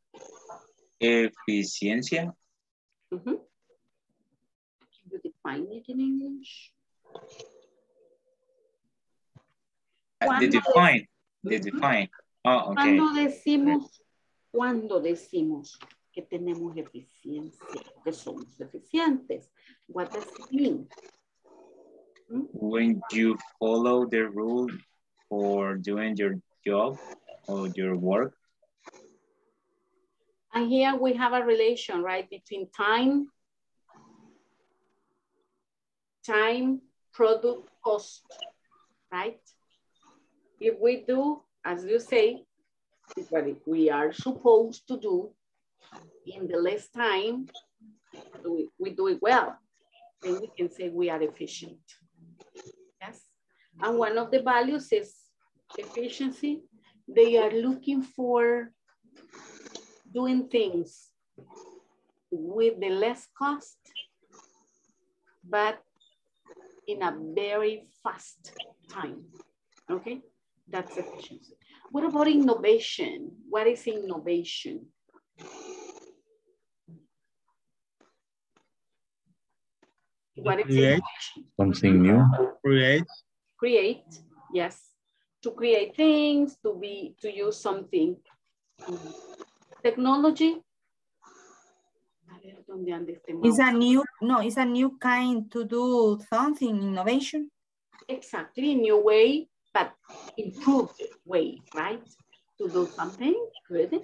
Eficiencia. Can you define it in English? The define. Oh, okay. Cuando decimos que tenemos eficiencia, que somos eficientes, what does it mean? When you follow the rule for doing your job or your work. And here we have a relation, right, between time, product, cost, right? If we do, as you say, what we are supposed to do in the less time, we do it well, then we can say we are efficient. Yes, and one of the values is efficiency. They are looking for doing things with the less cost, but in a very fast time, okay? That's efficiency. What about innovation? What is innovation? What is innovation? Something new. Create, yes. To create things, to use something. Technology. It's a new kind to do something, innovation. Exactly, new way, but improved way, right? To do something good.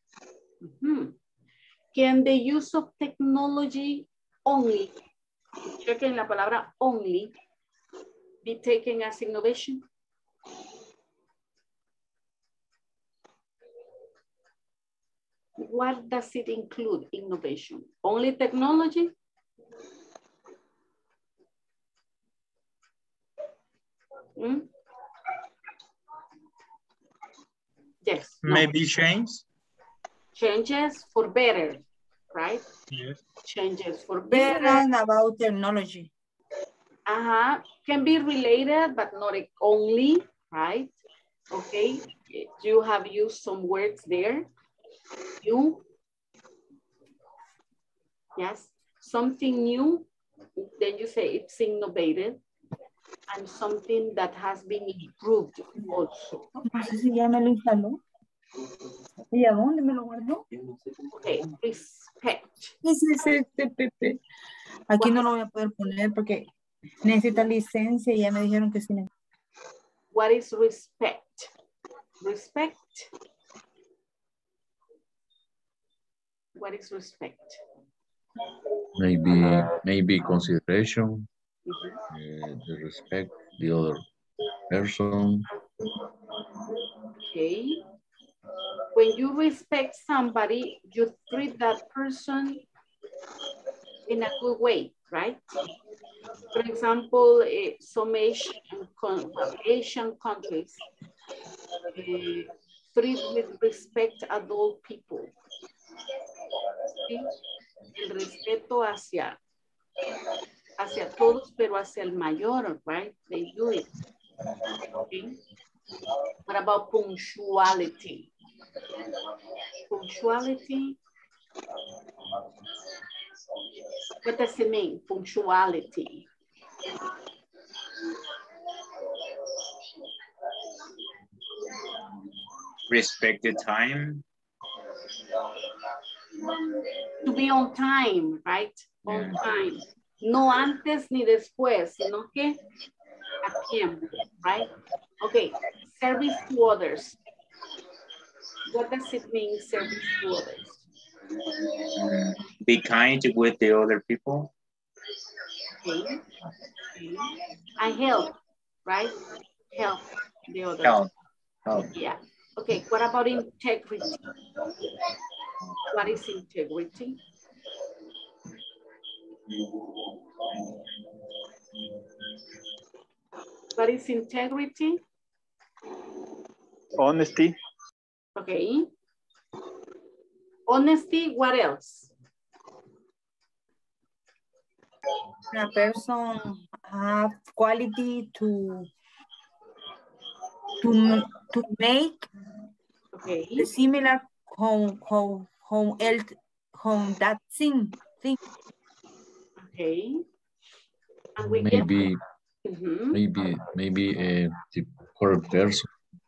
Can the use of technology only, chequen la palabra only, be taken as innovation? What does it include, innovation? Only technology? Yes. Maybe change. Changes for better, right? Yes. Changes for It's better. not about technology. Can be related, but not only, right? Okay, you have used some words there. New. Yes, something new, then you say it's innovative, and something that has been improved also. No sé si ya me lo instaló. ¿Y a dónde me lo guardó? Okay, respect. Aquí no lo voy a poder poner porque necesita licencia y ya me dijeron que sí. What is respect? Respect. What is respect? Maybe consideration, the respect the other person. Okay. When you respect somebody, you treat that person in a good way, right? For example, some Asian countries treat with respect adult people. ¿Sí? El respeto hacia todos, pero hacia el mayor, right? They do it. Okay. What about punctuality? Punctuality. What does it mean, punctuality? Respect the time. To be on time, right? On time. No antes ni después, sino que a tiempo, right? Okay, service to others. What does it mean, service to others? Be kind with the other people. Okay. I help, right? Help the others. Help. Yeah. Okay, what about integrity? What is integrity? What is integrity? Honesty. Okay. Honesty, what else? A person have quality to make the similar how that thing. Okay. And we Maybe, get, maybe the correct person.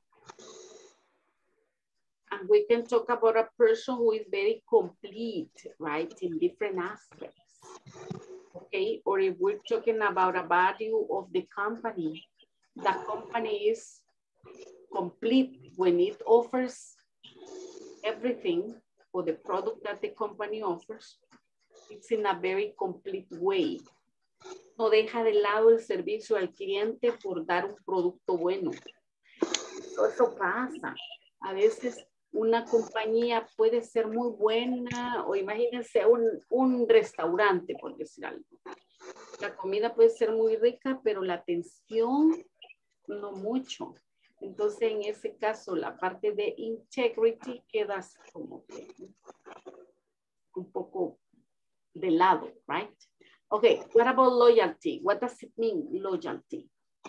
and we can talk about a person who is very complete, right, in different aspects. Okay, or if we're talking about a value of the company is complete when it offers everything for the product that the company offers. It's in a very complete way. No deja de lado el servicio al cliente por dar un producto bueno. Eso pasa. A veces una compañía puede ser muy buena, o imagínense un restaurante, por decir algo. La comida puede ser muy rica, pero la atención no mucho. Entonces, en ese caso, la parte de integrity queda así como que un poco de lado, right? Okay, what about loyalty? What does it mean, loyalty?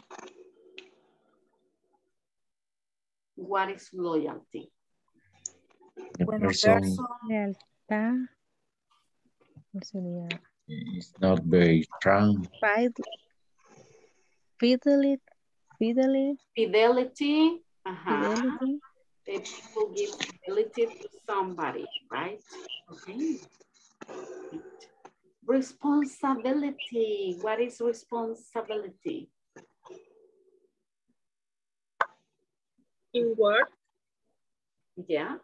What is loyalty? Person Lealtad. Sería is not very strong. Fidelity. Fidelity. Fidelity. People give fidelity to somebody, right? Okay. Responsibility. What is responsibility? In work. Yeah.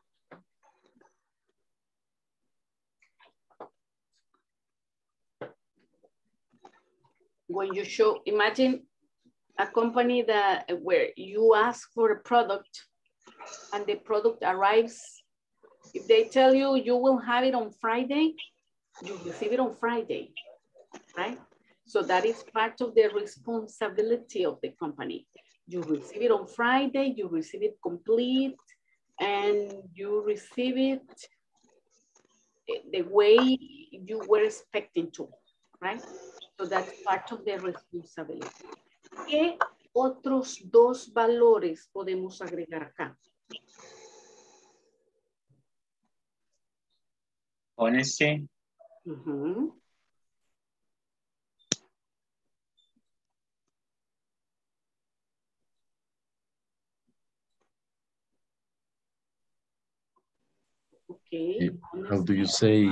When you show, imagine a company that where you ask for a product and the product arrives. If they tell you you will have it on Friday, you receive it on Friday, right? So that is part of the responsibility of the company. You receive it on Friday, you receive it complete, and you receive it the way you were expecting to, right? So that's part of the responsibility. ¿Qué otros dos valores podemos agregar acá? Honesty. Okay. How do you say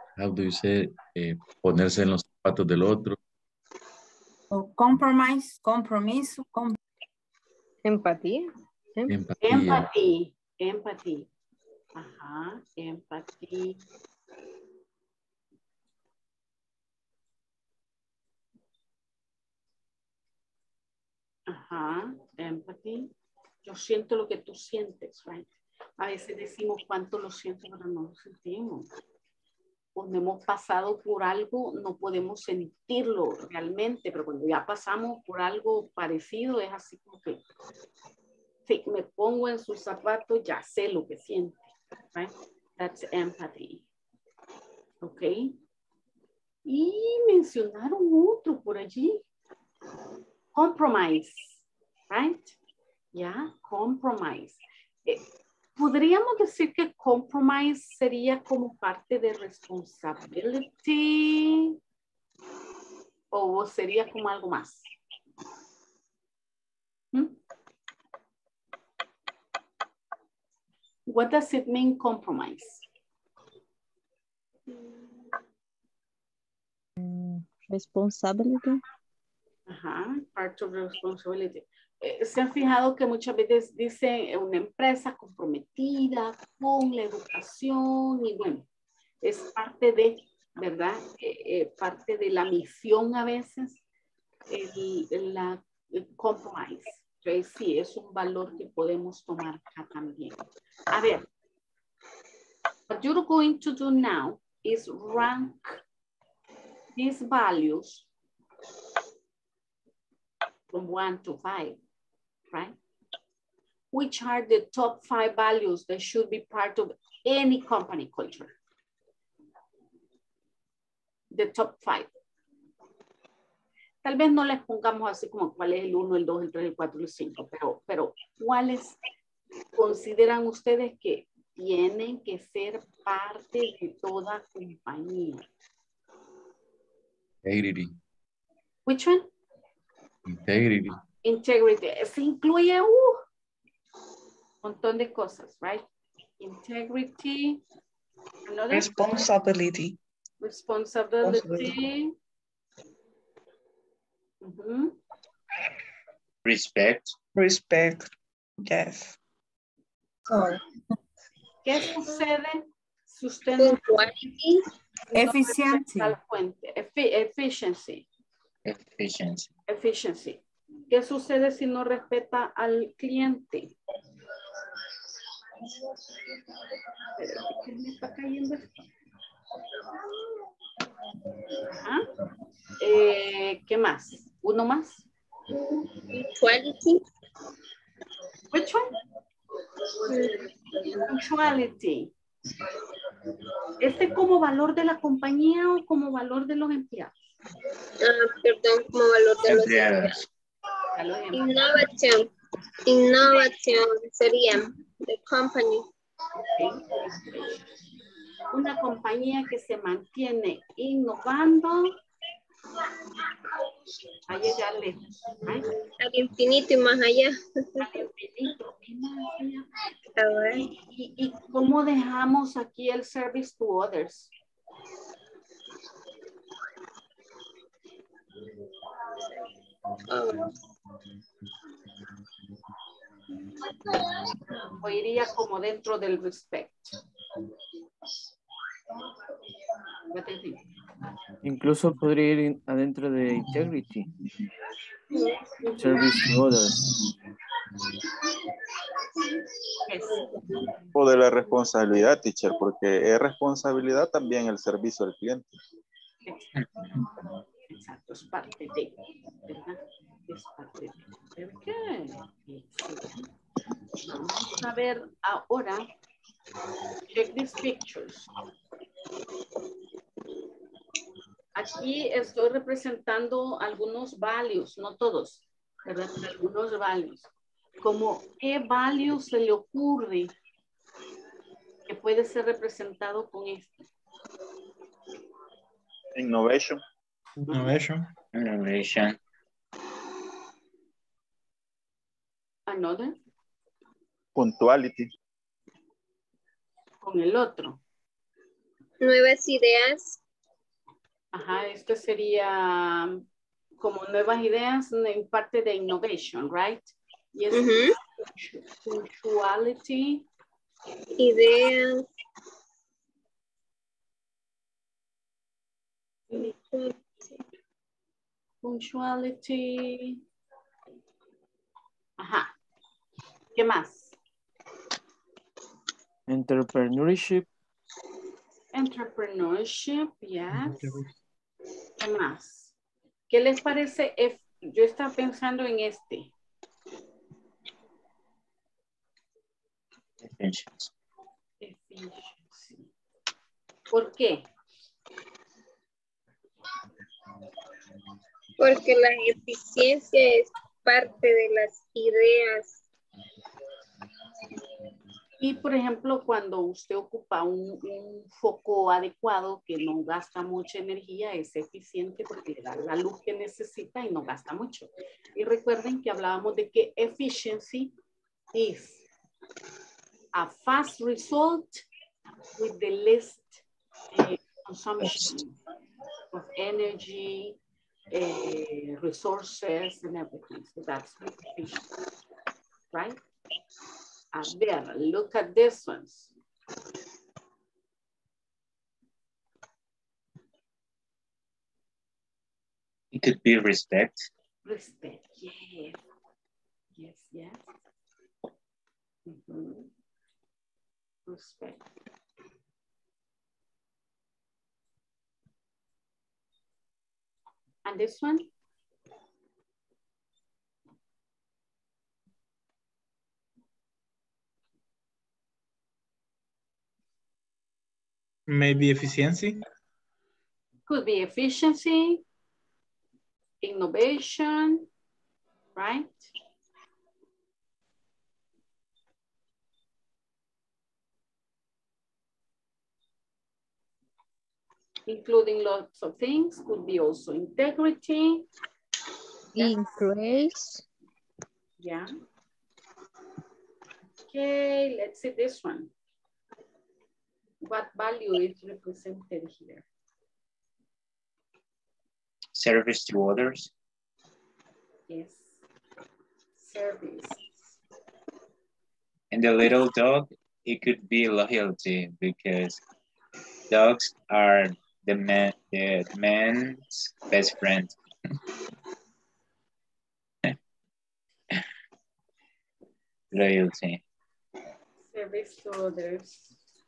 ponerse en los zapatos del otro? O compromise, compromiso. Empatía. Empathy. Ajá, empathy. Ajá, empathy. Yo siento lo que tú sientes, right? A veces decimos cuánto lo siento, pero no lo sentimos. Cuando hemos pasado por algo, no podemos sentirlo realmente, pero cuando ya pasamos por algo parecido, es así como que si me pongo en sus zapatos, ya sé lo que siente, right? That's empathy. Ok. Y mencionaron otro por allí. Compromise, right? Yeah, compromise. ¿Podríamos decir que compromise sería como parte de responsibility? ¿O sería como algo más? What does it mean, compromise? Responsibility. Ajá, part of responsibility. Se han fijado que muchas veces dice una empresa comprometida con la educación y bueno, es parte de, ¿verdad? Parte de la misión a veces, el compromise, Entonces, sí, es un valor que podemos tomar acá también. A ver, what you're going to do now is rank these values from 1 to 5, right? Which are the top 5 values that should be part of any company culture? The top 5. Tal vez no les pongamos así como cuál es el 1, el 2, el 3, el 4, el 5, pero ¿cuáles consideran ustedes que tienen que ser parte de toda compañía? Integrity. Which one? Integrity. Integrity. Se incluye un montón de cosas, right? Integrity. Another? Responsibility. Responsibility. Respect. Respect. Yes. ¿Qué sucede si usted no Efficiency. respeta la fuente? Efficiency. Efficiency. Efficiency. ¿Qué sucede si no respeta al cliente? ¿Qué me está cayendo esto? Ajá. ¿Qué más? ¿Uno más? Punctuality. Which one? Punctuality. ¿Este como valor de la compañía o como valor de los empleados? Perdón, como valor de los empleados. Innovación. Innovación sería the company. Una compañía que se mantiene innovando a llegar lejos. Al infinito y más allá. Al infinito y más allá. ¿Y cómo dejamos aquí el service to others? O iría como dentro del respect. Incluso podría ir adentro de integrity. Service to others. O de la responsabilidad, teacher, porque es responsabilidad también el servicio al cliente. Exacto, es parte de, ¿verdad? Es parte de. Okay. Vamos a ver ahora. Check these pictures. Aquí estoy representando algunos values, no todos, ¿verdad? Algunos values. Como qué value se le ocurre que puede ser representado con esto. Innovation. Innovation. Innovation. Another. Punctuality. Con el otro. Nuevas ideas. Ajá, esto sería como nuevas ideas en parte de innovation, right? Y es punctuality. Ideas. Punctuality. Ajá. ¿Qué más? Entrepreneurship. Entrepreneurship, yes. ¿Qué más? ¿Qué les parece? Yo estaba pensando en este. Efficiency. Efficiency. ¿Por qué? Porque la eficiencia es parte de las ideas. Y, por ejemplo, cuando usted ocupa un foco adecuado que no gasta mucha energía, es eficiente porque le da la luz que necesita y no gasta mucho. Y recuerden que hablábamos de que efficiency is a fast result with the least consumption of energy, resources, and everything. So that's efficient, right? A ver, look at this ones. It could be respect. Respect, yes. Yes, yes. Mhm. Respect. And this one? Maybe efficiency. Could be efficiency, innovation, right? Including lots of things, could be also integrity. Increase. Yeah. Okay, let's see this one. What value is represented here? Service to others. Yes. Service. And the little dog, it could be loyalty because dogs are the man's best friend. Loyalty. Service to others.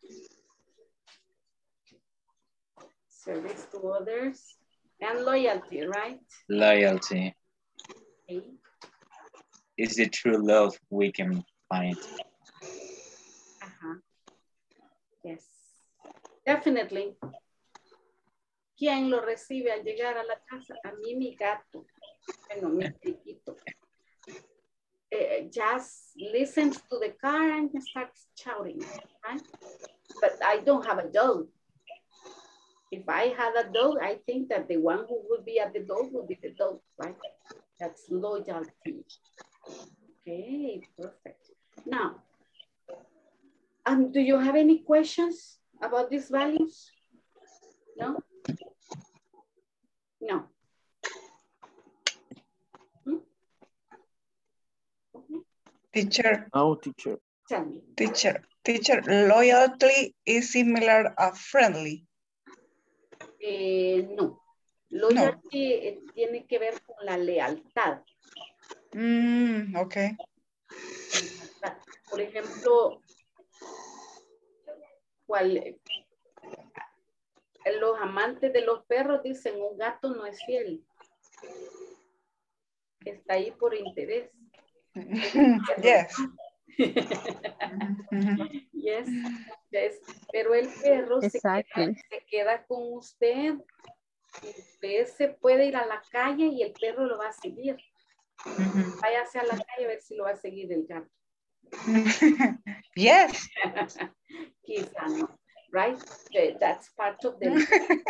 Service to others. And loyalty, right? Loyalty. Okay. Is the true love we can find. Yes. Definitely. ¿Quién lo recibe al llegar a la casa? A mí, mi gato. Bueno, mi chiquito. Just listens to the car and starts shouting, right? But I don't have a dog. If I had a dog, I think that the one who would be at the door would be the dog, right? That's loyalty. Okay, perfect. Now, do you have any questions about these values? No? No. Hmm? Okay. Teacher. No, teacher. Tell me. Teacher, loyalty is similar to friendly. No. Loyalty tiene que ver con la lealtad. Okay. Por ejemplo, los amantes de los perros dicen un gato no es fiel. Está ahí por interés. Yes. Yes. Yes. Pero el perro se queda con usted. Usted se puede ir a la calle y el perro lo va a seguir. Váyase a la calle a ver si lo va a seguir el gato. Yes. Quizá no. Right? That's part of the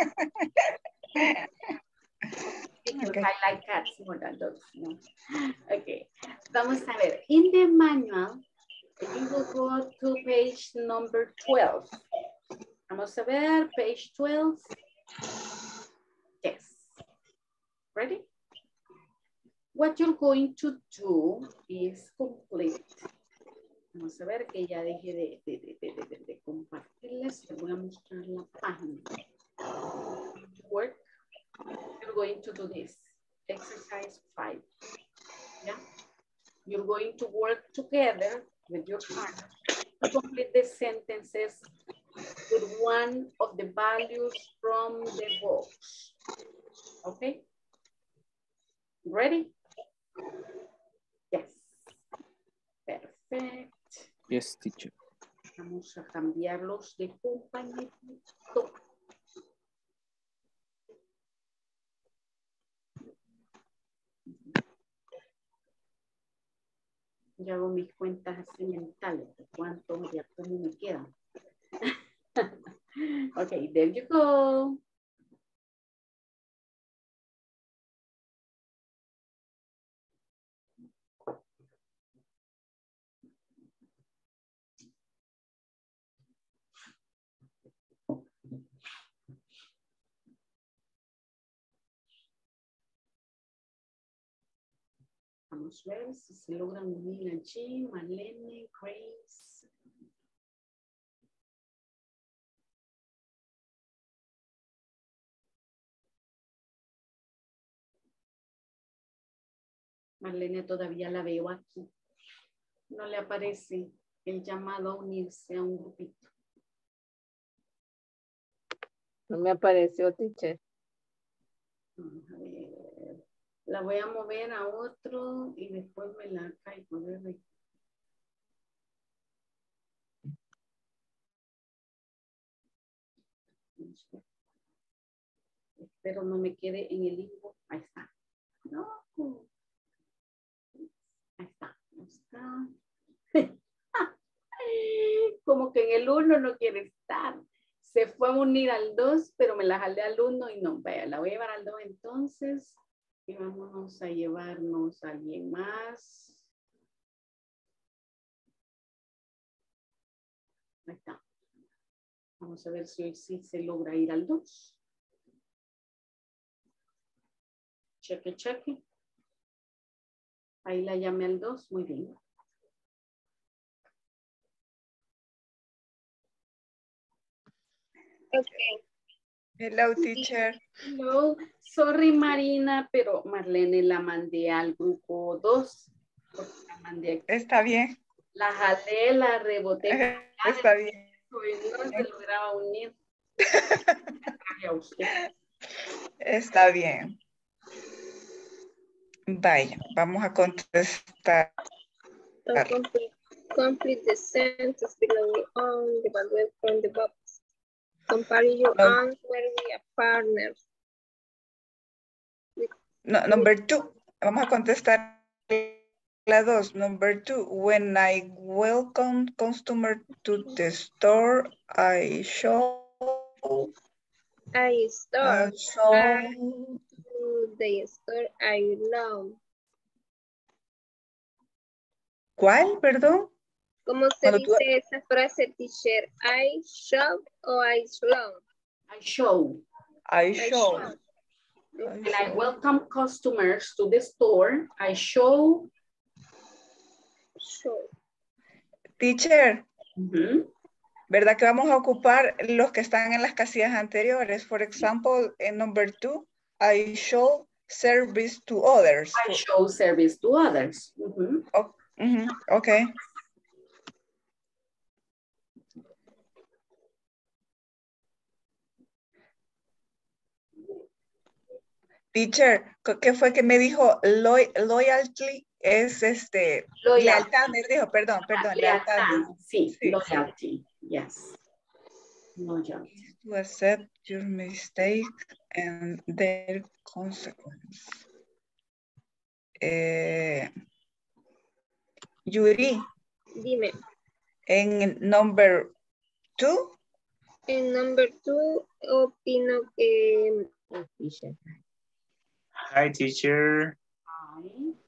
because Okay. I like cats more than dogs. No. Okay. Vamos a ver. In the manual, you will go to page number 12. Vamos a ver, page 12. Yes. Ready? What you're going to do is complete. Vamos a ver que ya dejé de compartirles. Les voy a mostrar la página. Work. You're going to do this. Exercise 5. Yeah? You're going to work together with your partner to complete the sentences with one of the values from the box. Okay? Ready? Yes. Perfect. Yes, teacher. Vamos a cambiarlos de compañerito. Ya hago mis cuentas así mentales de cuántos ya cómo me quedan. Okay, there you go. Vamos a ver si se logran unir allí. Marlene, Grace. Marlene todavía la veo aquí. No le aparece el llamado a unirse a un grupito. No me apareció, teacher. Vamos a ver. La voy a mover a otro y después me la caigo de ver. Espero no me quede en el limbo. Ahí está. No. Ahí está. Ahí está. Como que en el 1 no quiere estar. Se fue a unir al 2, pero me la jalé al 1 y no, vaya, la voy a llevar al 2 entonces. Y vámonos a llevarnos a alguien más. Ahí está. Vamos a ver si hoy sí se logra ir al 2. Cheque, cheque. Ahí la llamé al 2, muy bien. Okay. Hello, teacher. Hello. Sorry, Marina, pero Marlene la mandé al grupo 2. La mandé aquí. Está bien. La jalé, la reboté. Está bien. No se lograba unir. A usted. Está bien. Vaya, vamos a contestar. Complete the sentence below on the evaluate from the box. Compare your answer with a partner. No, number 2. Vamos a contestar la 2. Number 2. When I welcome customer to the store, I show to the store I love. ¿Cuál, perdón? ¿Cómo se dice esa frase, teacher? I shop o I slow? I show. I show. When I welcome customers to the store, I show. Teacher, ¿verdad que vamos a ocupar los que están en las casillas anteriores? For example, en number 2, I show service to others. I show service to others. Okay. Teacher, ¿qué fue que me dijo? Loyalty es lealtad, me dijo, perdón, lealtad. Sí, loyalty, yes. Loyalty. To accept your mistake and their consequence. Yuri. Dime. En number 2. En number 2, opino que... Hi, teacher. Hi.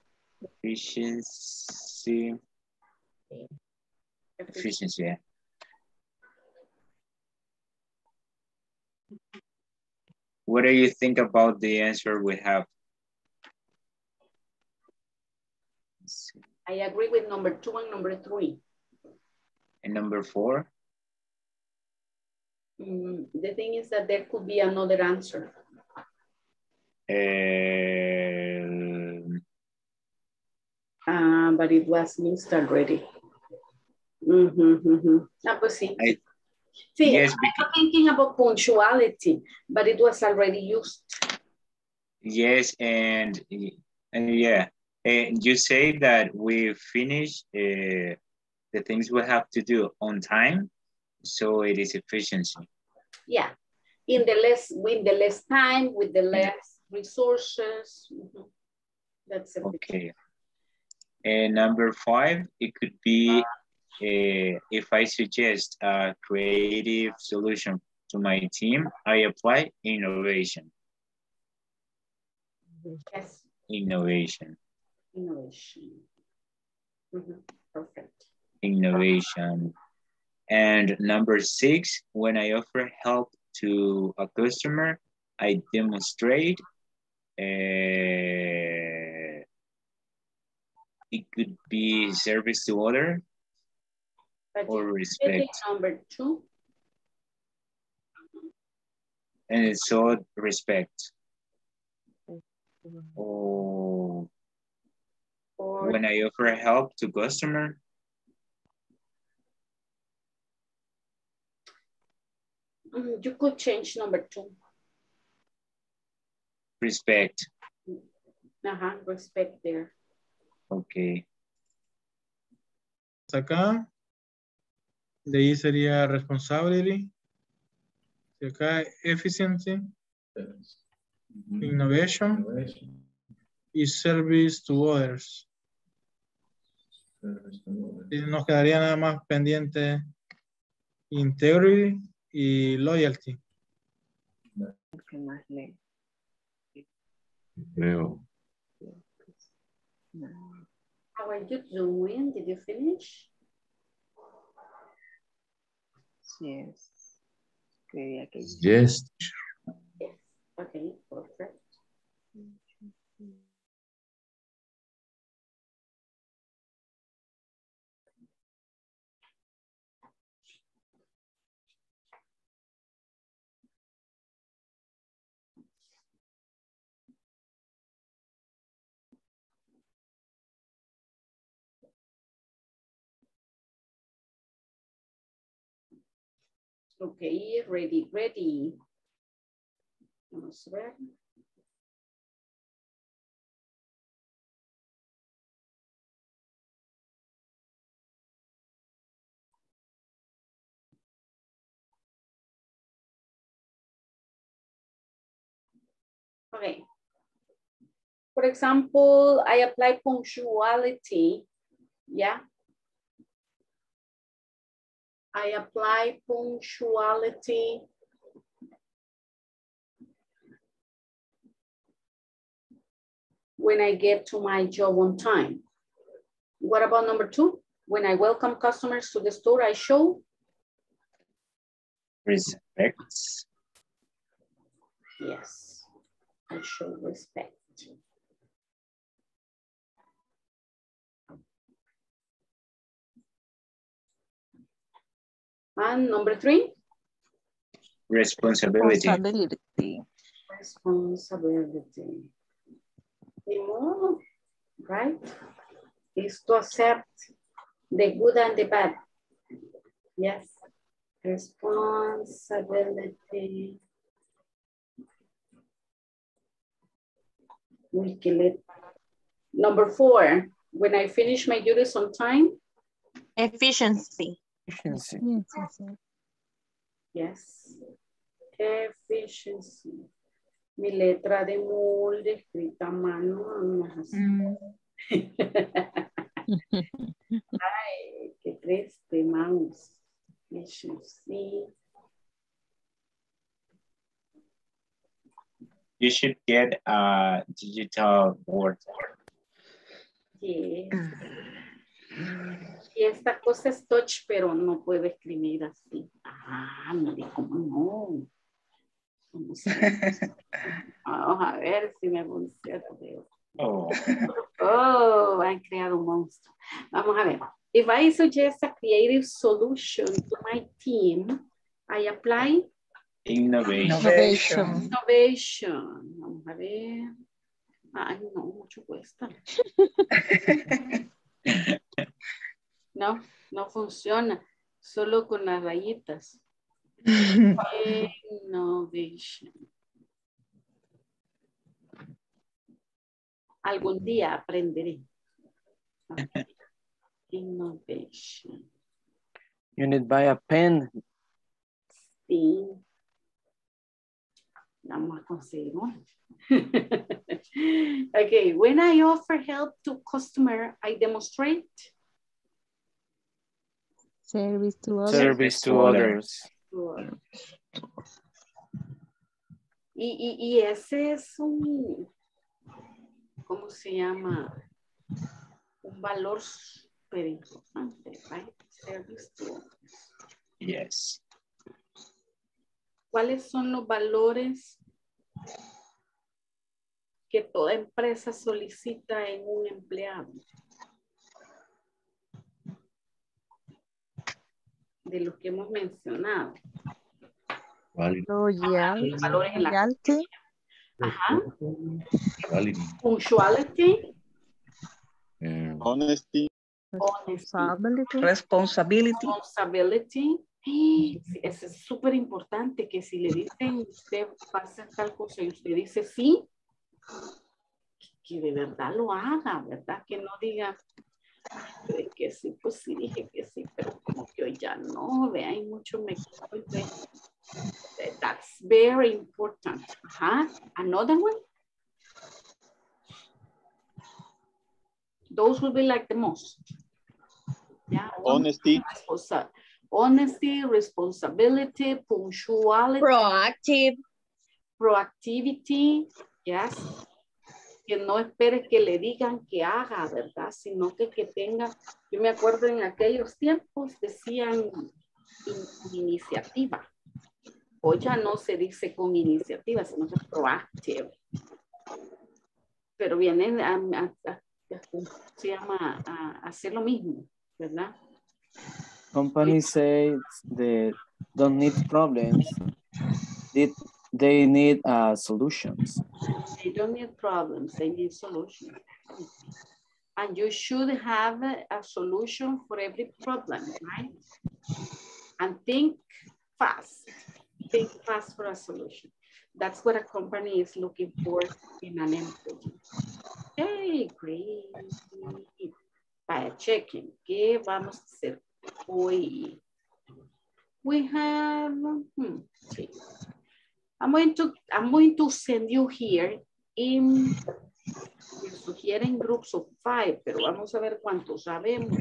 Efficiency. Efficiency. What do you think about the answer we have? I agree with number 2 and number 3. And number 4? The thing is that there could be another answer. But it was used already. Pues sí. Sí, yes, I'm thinking about punctuality, but it was already used. Yes, and yeah. And you say that we finish the things we have to do on time, so it is efficiency. Yeah, with the less time, with the less resources. That's it. Okay. And number 5, it could be if I suggest a creative solution to my team, I apply innovation. Yes. Innovation. Perfect. Innovation. And number 6, when I offer help to a customer, I demonstrate it could be service to others or respect. Number 2. And it's so respect. Oh, When I offer help to customer. You could change number 2. Respect. Respect there. Okay. Acá. De ahí sería responsibility. De acá, efficiency. Innovation. Y service to others. Y nos quedaría nada más pendiente integrity y loyalty. ¿Qué más lee? Creo. How are you doing? Did you finish? Yes. Creía que Yes. Yes. Okay, perfect. Okay, ready. Vamos a ver. Okay. For example, I apply punctuality. Yeah. I apply punctuality. When I get to my job on time. What about number 2? When I welcome customers to the store, I show Respect. Yes, I show respect. And number 3? Responsibility. Responsibility. Ni modo, right? Is to accept the good and the bad. Yes. Responsibility. Number 4, when I finish my duties on time. Efficiency. Yes. Efficiency. Mi letra de molde escrita a mano. Ay, qué triste, mouse. Efficiency. You should get a digital board. Yes. Y esta cosa es touch, pero no puedo escribir así. Ah, mire, cómo no. Vamos a ver si me funciona. Oh, han creado un monstruo. Vamos a ver. If I suggest a creative solution to my team, I apply Innovation. Vamos a ver. Ay, no, mucho cuesta. No, no funciona. Solo con las rayitas. Innovation. Algún día aprenderé. Okay. Innovation. You need to buy a pen. Sí. Vamos a conseguir uno. Okay, when I offer help to customer, I demonstrate service to others. Service to others. Y ese es un, ¿cómo se llama? Un valor súper importante, right? Service to others. Yes. ¿Cuáles son los valores que toda empresa solicita en un empleado? De los que hemos mencionado. Valores en la Ajá. Punctuality. Honesty. Responsibility. Sí, eso es súper importante, que si le dicen usted va a hacer tal cosa y usted dice sí, que de verdad lo haga, ¿verdad? Que no diga que sí, pues sí dije que sí, pero como que hoy ya no, vea, hay mucho me quedo. That's very important. Another one. Those will be like the most. Yeah. Honesty. Honesty, responsibility, punctuality. Proactivity. Yes. Que no espere que le digan que haga, ¿verdad? Sino que tenga, yo me acuerdo en aquellos tiempos decían con iniciativa. Hoy ya no se dice con iniciativa, sino que proactive. Pero vienen se llama a hacer lo mismo, ¿verdad? Companies say they don't need problems. They need solutions. They don't need problems, they need solutions. And you should have a solution for every problem, right? And think fast. Think fast for a solution. That's what a company is looking for in an employee. Okay, great. Vaya, chequen. ¿Qué vamos a hacer hoy? We have, sí. I'm going to send you here in, me sugieren groups of 5, pero vamos a ver cuántos sabemos.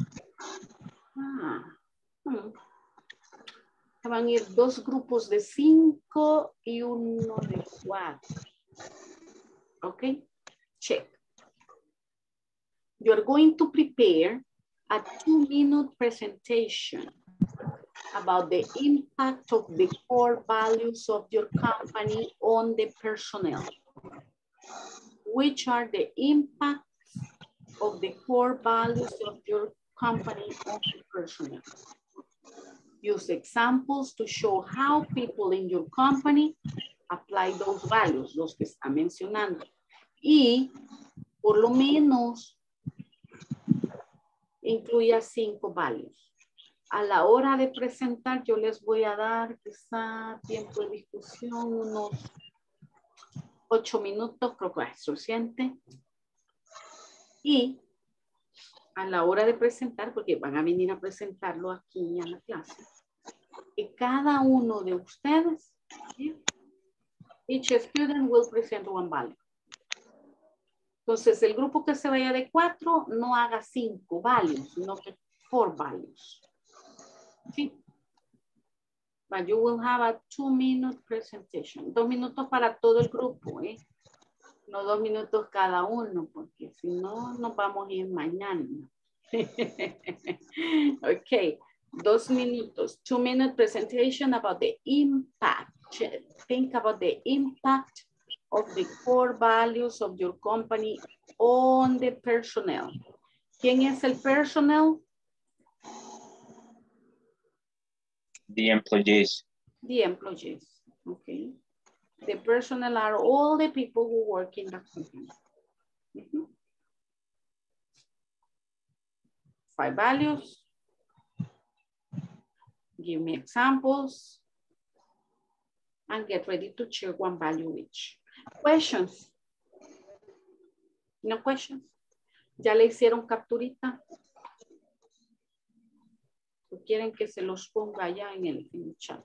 Van a ir 2 grupos de 5 y 1 de 4. Ok, check. You're going to prepare a 2-minute presentation about the impact of the core values of your company on the personnel. Which are the impacts of the core values of your company on the personnel? Use examples to show how people in your company apply those values, los que está mencionando. Y por lo menos incluya 5 values. A la hora de presentar, yo les voy a dar quizá tiempo de discusión, unos 8 minutos, creo que es suficiente. Y a la hora de presentar, porque van a venir a presentarlo aquí en la clase, que cada uno de ustedes, each student will present 1 value. Entonces, el grupo que se vaya de 4, no haga 5 values, sino que 4 values. ¿Sí? But you will have a 2-minute presentation. 2 minutos para todo el grupo, ¿eh? No 2 minutos cada uno, porque si no, nos vamos a ir mañana. Ok, 2 minutos. 2-minute presentation about the impact. Think about the impact of the core values of your company on the personnel. ¿Quién es el personnel? The employees. The employees, okay. The personnel are all the people who work in the company. 5 values. Give me examples. And get ready to share 1 value each. Questions? No questions? ¿Ya le hicieron capturita? ¿O quieren que se los ponga allá en el chat?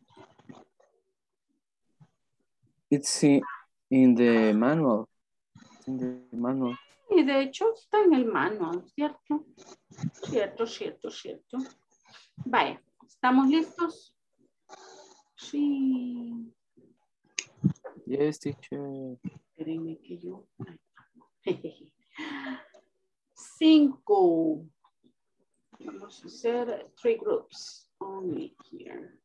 It's in the manual. In the manual. Y de hecho está en el manual, ¿cierto? Cierto. Vaya, ¿estamos listos? Sí. Yes, teacher. Espérenme que yo... 5. Vamos a hacer 3 groups only here.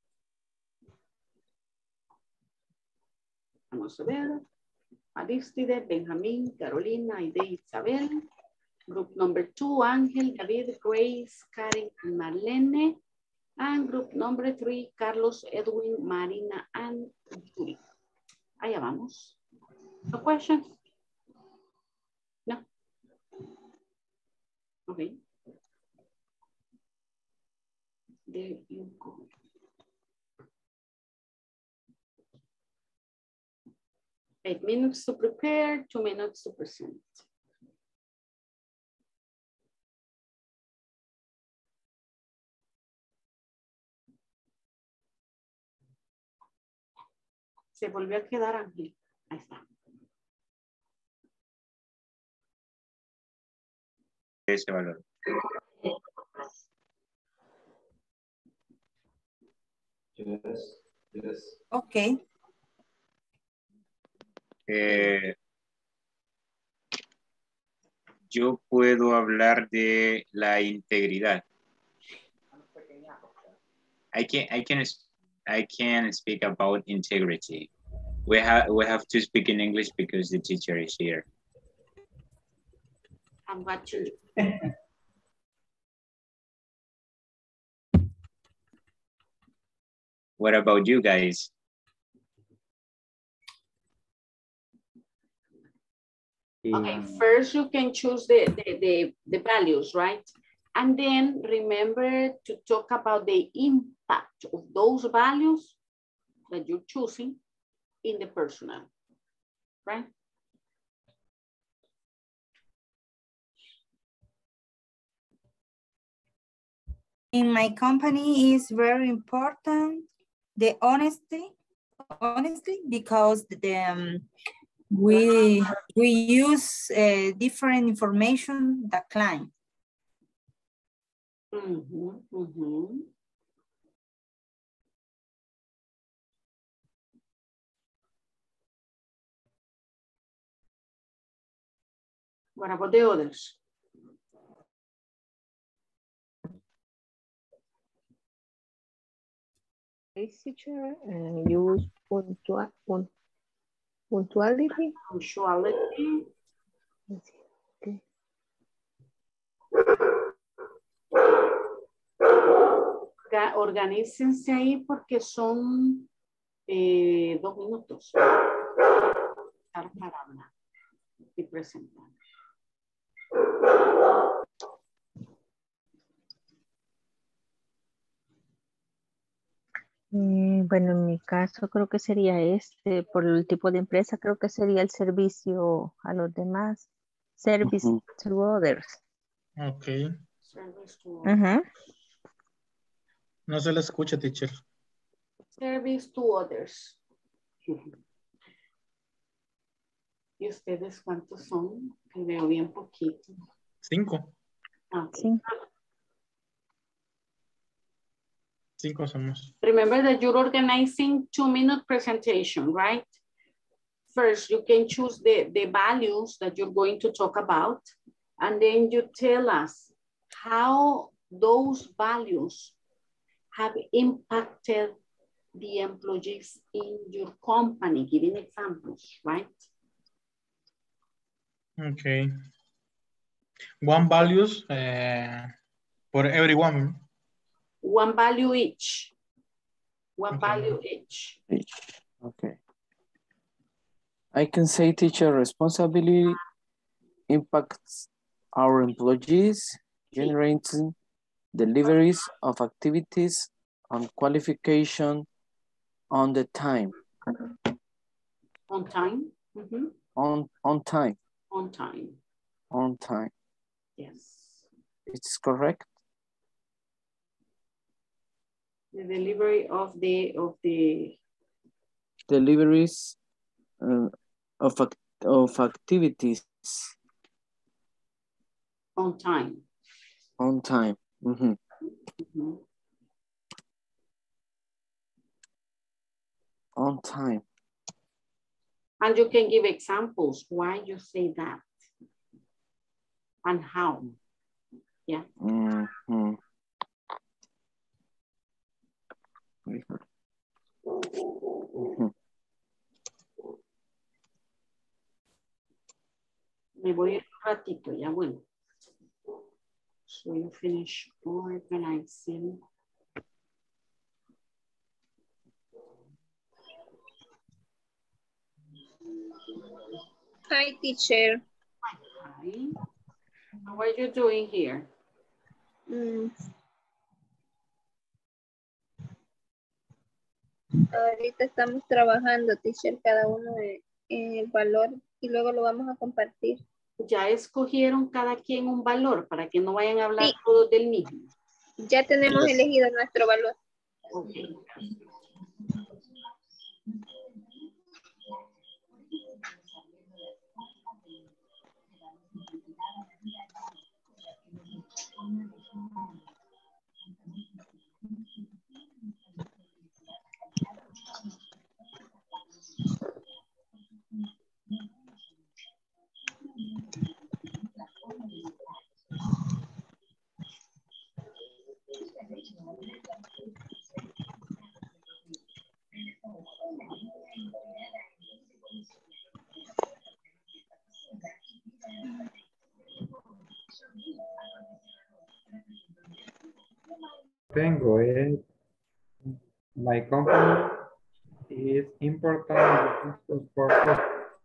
Vamos a ver. Aristide, Benjamín, Carolina, Aide, Isabel. Group number 2, Ángel, David, Grace, Karen, and Marlene. And group number 3, Carlos, Edwin, Marina, and Julie. Allá vamos. No questions? No. Okay. There you go. Eight minutes to prepare, 2 minutes to present. Se volvió a quedar Ángel. Ahí está. Ese valor. Yes, yes. Okay. Yo puedo hablar de la integridad. I can speak about integrity. We have to speak in English because the teacher is here. I'm watching you. What about you guys? Okay, first you can choose the values, right? And then remember to talk about the impact of those values that you're choosing in the personal, right? In my company is very important, the honesty, because we use different information that client. What about the others? Teacher, use punctuality. Punctuality. Okay. Organícense ahí porque son 2 minutos para hablar y presentar. Bueno, en mi caso creo que sería por el tipo de empresa, creo que sería el servicio a los demás. Service to others. Ok. Service to others. No se le escucha, teacher. Service to others. ¿Y ustedes cuántos son? Que veo bien poquito. 5. Okay. 5 somos. Remember that you're organizing 2-minute presentation, right? First, you can choose the values that you're going to talk about, and then you tell us how those values have impacted the employees in your company, giving examples, right? Okay. One values for everyone. One value each. One Okay. value each. Okay. I can say teacher responsibility impacts our employees, generating deliveries of activities and qualification on the time. On time? Mm-hmm. On time. On time. On time. Yes. It's correct. The delivery of the deliveries of activities on time. On time. Mm-hmm. Mm-hmm. On time. And you can give examples why you say that and how. Yeah. Mm-hmm. Me voy un ratito, ya bueno. So you finish organizing. Hi, teacher. Hi. How are you doing here? Ahorita estamos trabajando, teacher, cada uno en el valor y luego lo vamos a compartir. Ya escogieron cada quien un valor para que no vayan a hablar Sí. todos del mismo. Ya tenemos elegido nuestro valor. Okay. Tengo es my company is important for us.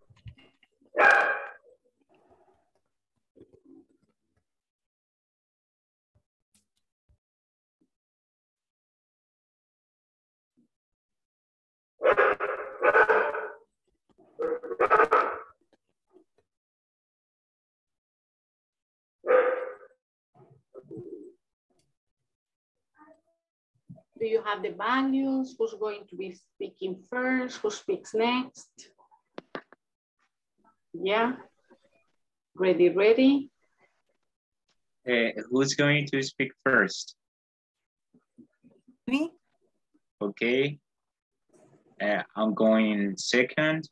Do you have the values? Who's going to be speaking first? Who speaks next? Yeah. Ready, ready? Who's going to speak first? Me. Okay. I'm going second.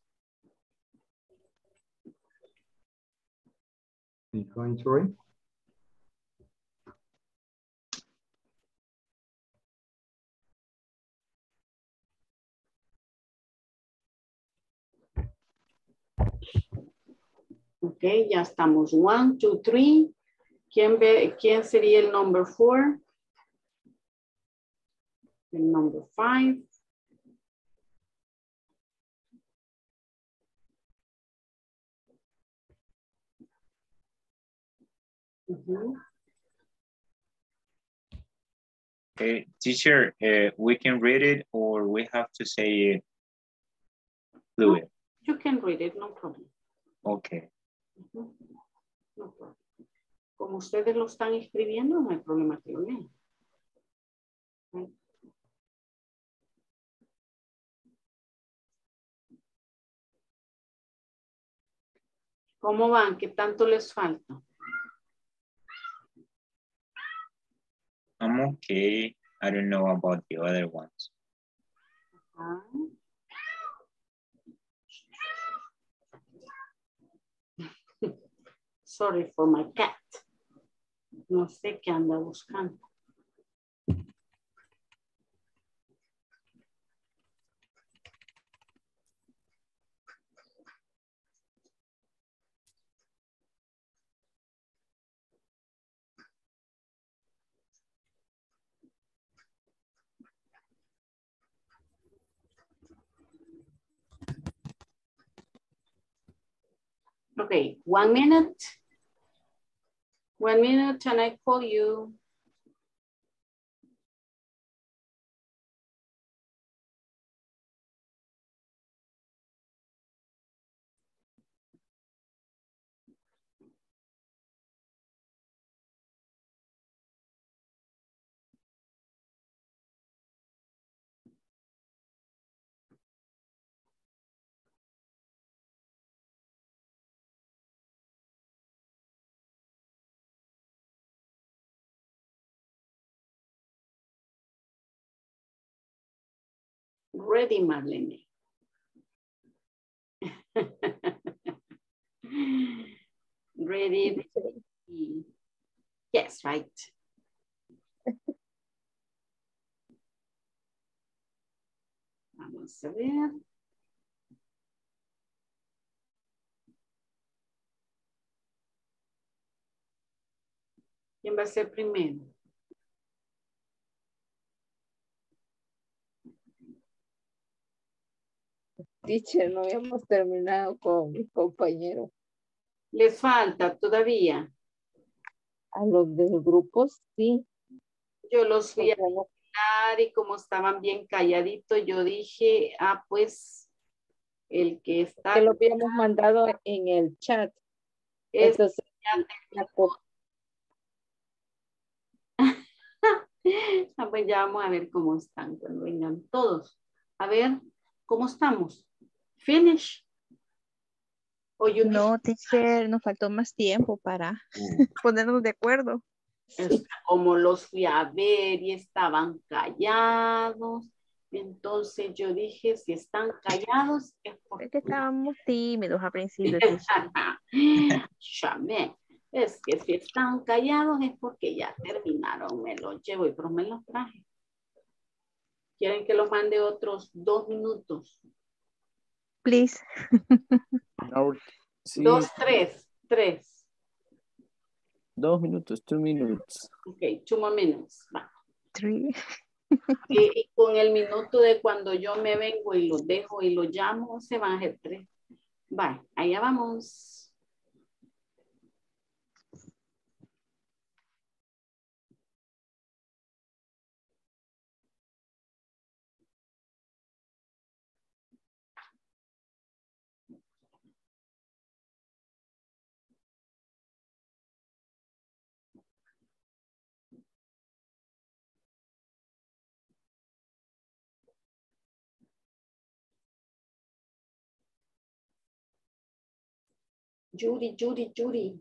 I'm going Troy. Ok, ya estamos. 1, 2, 3. ¿Quién sería el number 4? El number 5. Teacher, we can read it or we have to say it fluid. You can read it, no problem. Okay. No problem. Como ustedes lo están escribiendo, no hay problema que lo lean. ¿Cómo van? ¿Qué tanto les falta? I'm okay. I don't know about the other ones. Sorry for my cat. No sé qué anda buscando. Okay, 1 minute. 1 minute and I call you. Ready, Marlene. Ready. Yes, right. Vamos a ver. ¿Quién va a ser primero? Teacher, no habíamos terminado con mi compañero. Les falta todavía. A los del grupo, sí. Yo los fui a Porque no- mirar y como estaban bien calladitos, yo dije, ah, pues el que está que lo habíamos mandado en el chat. es Entonces, la co- Ah, pues ya vamos a ver cómo están cuando vengan todos. A ver, ¿cómo estamos? Finish. O you need- No, teacher, nos faltó más tiempo para ponernos de acuerdo. Como los fui a ver y estaban callados. Entonces yo dije, si están callados es porque... Es que estábamos tímidos al principio, teacher. Chamé. Es que si están callados es porque ya terminaron. Me los llevo y pero me los traje. ¿Quieren que los mande otros 2 minutos? Please. No, sí, 2, 3. 2 minutos, 2 minutes. Ok, 2 more minutes. Va. 3. Y con el minuto de cuando yo me vengo y los dejo y los llamo, se van a hacer 3. Va, allá vamos. Judy.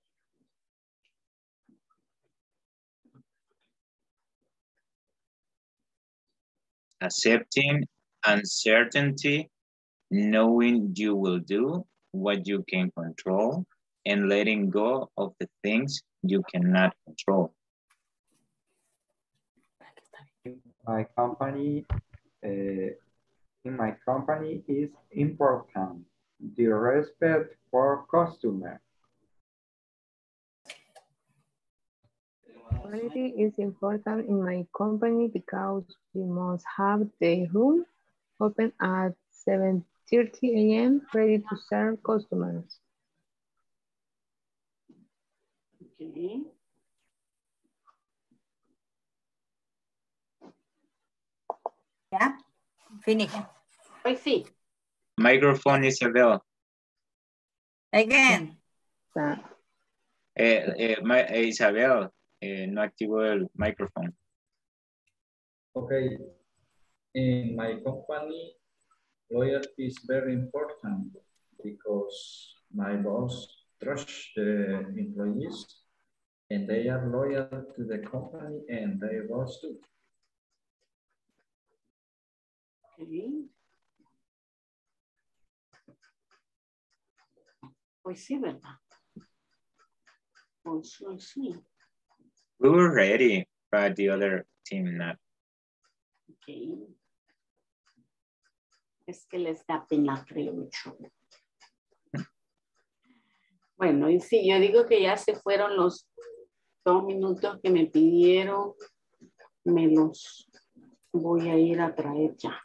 Accepting uncertainty, knowing you will do what you can control, and letting go of the things you cannot control. My company, in my company is important. The respect for customers. Quality is important in my company because we must have the room open at 7:30 a.m. ready to serve customers. Okay. Yeah, finish. I see. Microphone, Isabel. Again. Isabel, no activó el micrófono. Okay. In my company, loyalty is very important because my boss trusts the employees and they are loyal to the company and their boss too. Okay. Pues sí, ¿verdad? Also sí. We were ready, but the other team not. Okay. Es que les da pena, creo mucho. Bueno, y sí, yo digo que ya se fueron los 2 minutos que me pidieron. Me los voy a ir a traer ya.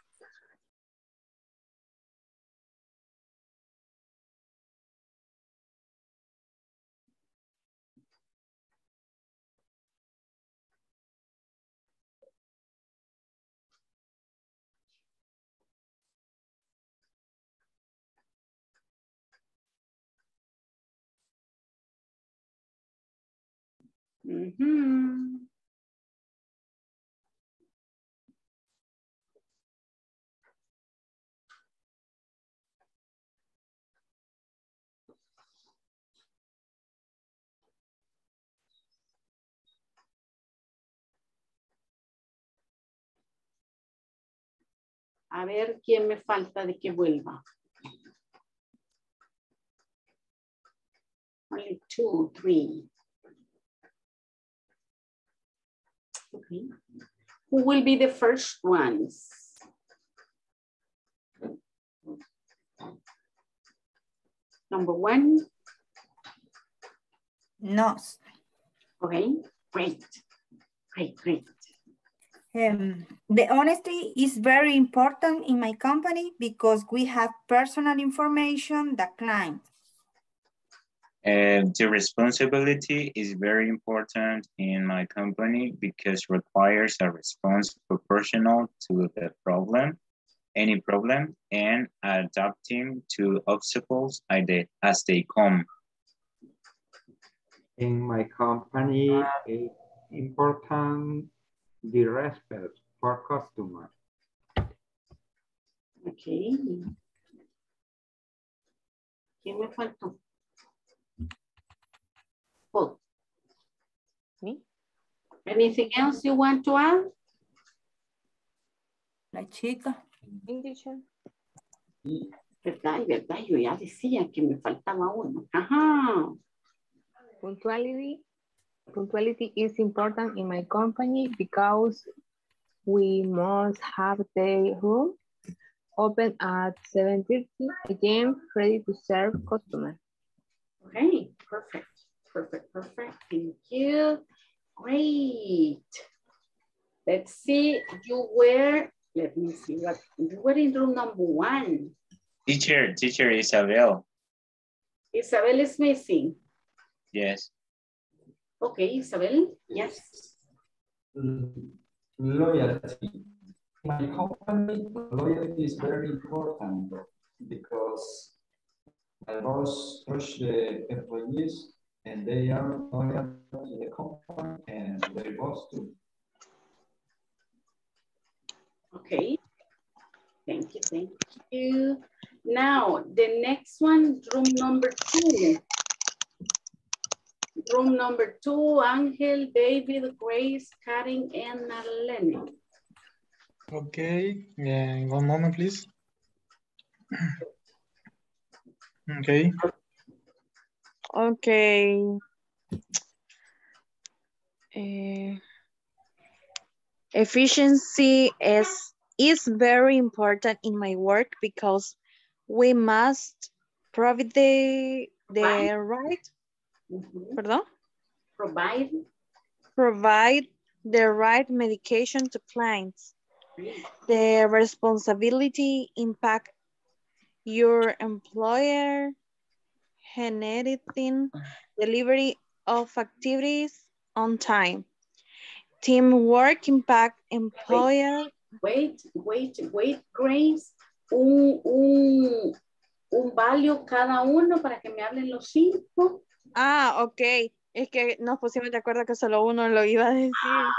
Uh-huh. A ver quién me falta de que vuelva. Only 2, 3. Okay. Who will be the first ones? Number 1. No. Okay, great. The honesty is very important in my company because we have personal information that client. The responsibility is very important in my company because requires a response proportional to the problem, any problem, and adapting to obstacles as they come. In my company, it's important the respect for customers. Okay. ¿Quién me faltó? Paul. Me? Anything else you want to add? La chica. Verdad, verdad, yo ya decía que me faltaba uno. Ajá. Punctuality is important in my company because we must have the room open at 7:30 a.m. ready to serve customers. Okay, perfect. Thank you. Great. Let's see, let me see what, you were in room number 1. Teacher Isabel. Isabel is missing. Yes. Okay, Isabel, yes. Loyalty. My company, loyalty is very important because my boss trusts the employees and they are loyal to the company and their boss too. Okay, thank you. Now, the next one, room number 2. Room number 2, Angel, David, Grace, Karen, and Marlene. Okay, one moment, please. Okay. Okay. Efficiency is very important in my work because we must provide the right, pardon? Provide the right medication to clients. The responsibility impact your employer, generating delivery of activities on time. Teamwork impact employer. Wait, Grace. Un value cada uno para que me hablen los 5. Ah, ok. Es que nos pusimos de acuerdo que solo uno lo iba a decir.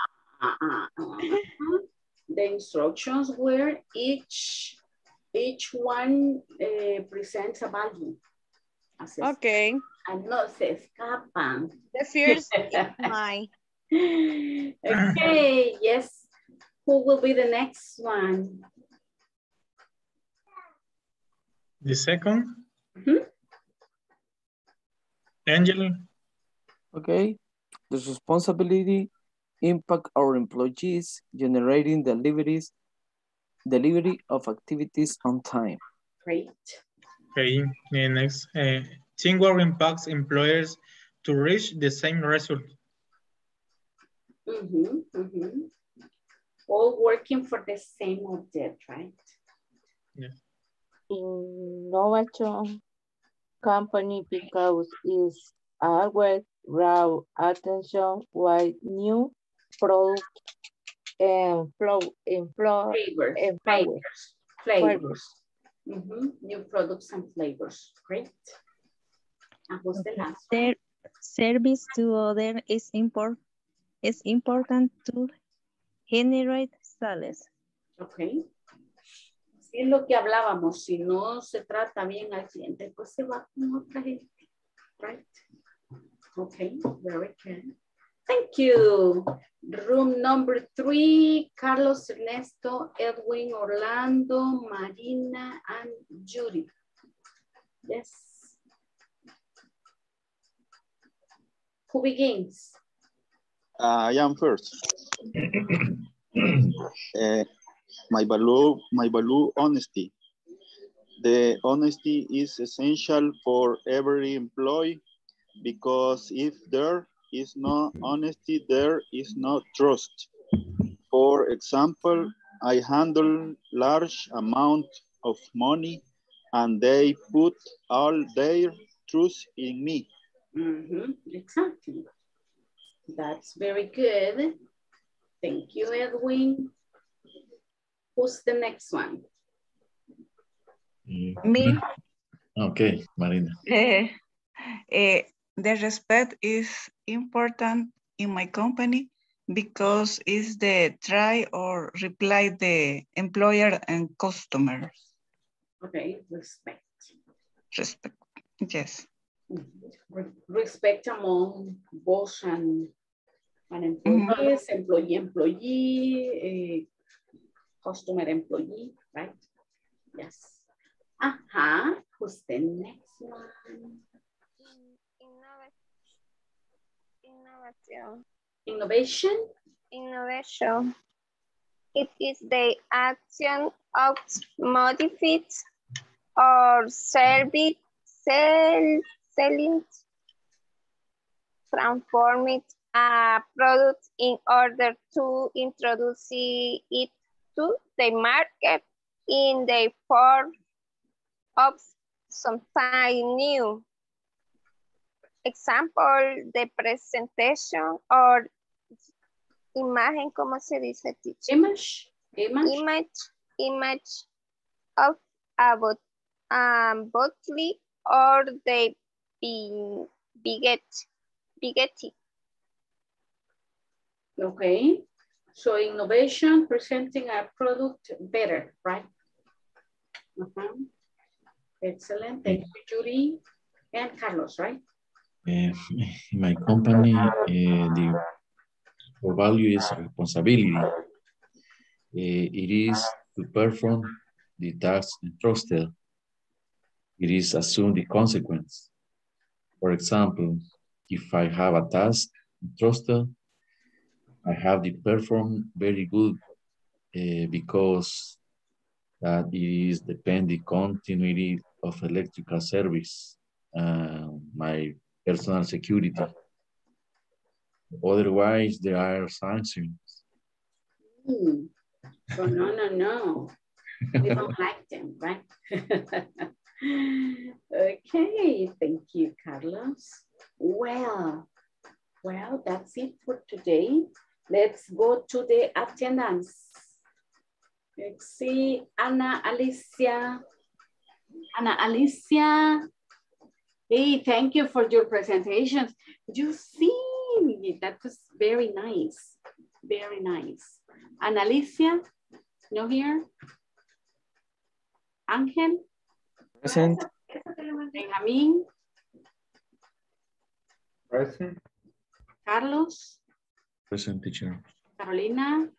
The instructions were each one presents a value. Okay. No se escapan. The first is mine. Okay, yes. Who will be the next one? The second. Angel. Okay. The responsibility impact our employees generating delivery of activities on time. Great. Okay, next. Teamwork impacts employers to reach the same result. All working for the same object, right? Yeah. Innovation company because is always draw attention with new product and flavors. New products and flavors. Great. Okay. Service to others is important to generate sales. Okay. Sí, es lo que hablábamos. Si no se trata bien al cliente, pues se va con otra gente. Right. Okay, very good. Thank you. Room number 3, Carlos, Ernesto, Edwin, Orlando, Marina, and Judy. Yes. Who begins? I am first. My value honesty. The honesty is essential for every employee because if there is no honesty, there is no trust. For example, I handle large amount of money and they put all their trust in me. Exactly. That's very good. Thank you, Edwin. Who's the next one? Me. Okay, Marina. The respect is important in my company because it's the try or reply the employer and customers. Okay, respect. Respect, yes. Respect among boss and employees, employee, customer employee, right? Yes. Who's the next one? Innovation. Innovation. It is the action of modifying or selling, transforming a product in order to introduce it to the market in the form of something new. Example, the presentation or imagen, ¿cómo se dice, teacher? Image. Image of a bottle or the bigetti. Okay. So innovation, presenting a product better, right? Excellent. Thank you, Judy and Carlos, right? In my company, the core value is responsibility. It is to perform the task entrusted. It is assume the consequence. For example, if I have a task entrusted, I have to perform very good because that is depend the continuity of electrical service, my personal security. Otherwise, there are sanctions. So no. We don't like them, right? Okay, thank you, Carlos. Well, that's it for today. Let's go to the attendance. Let's see, Ana Alicia. Hey, thank you for your presentations. You see, that was very nice. Very nice. Ana Alicia, no here? Ángel? Present. Benjamín? Present. Carlos? Present, teacher. Carolina?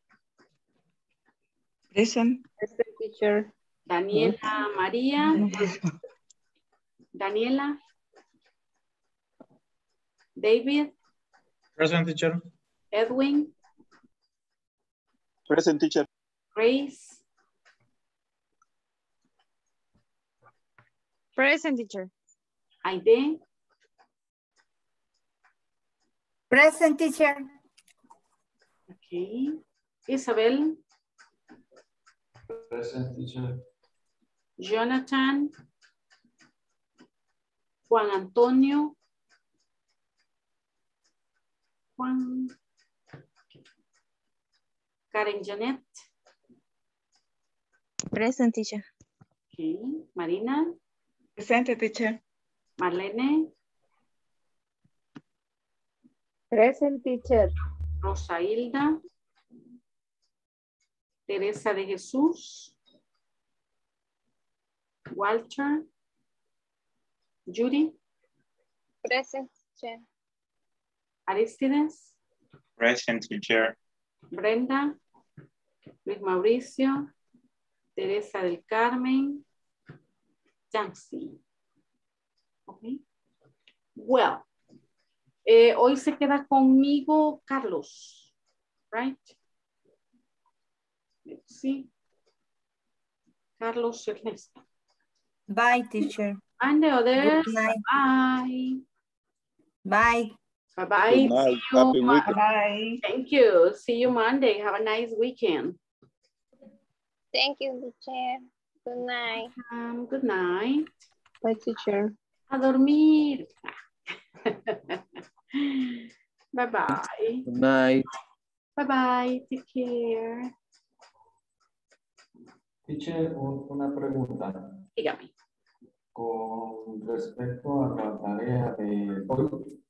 Present. Present, teacher. Daniela María? Daniela? David? Present, teacher. Edwin? Present, teacher. Grace? Present, teacher. Aide? Present, teacher. Okay. Isabel? Present, teacher. Jonathan? Juan Antonio? Juan? Karen Janet? Present, teacher. Okay. Marina? Present, teacher. Marlene? Present, teacher. Rosa Hilda? Teresa de Jesús? Walter? Judy? Present, teacher. Aristides? Present, teacher. Brenda? Luis Mauricio? Teresa del Carmen? Jancy. Okay. Well, hoy se queda conmigo Carlos, right? Let's see. Carlos Ernesto. Bye, teacher. And the others, Good night. bye. Bye. Bye-bye. Good night. See you. Happy weekend. Bye. Thank you. See you Monday. Have a nice weekend. Thank you, teacher. Good night. Good night. Bye, teacher. A dormir. Bye-bye. Good night. Bye-bye. Take care. Teacher, una pregunta. Dígame. Con respecto a la tarea de hoy,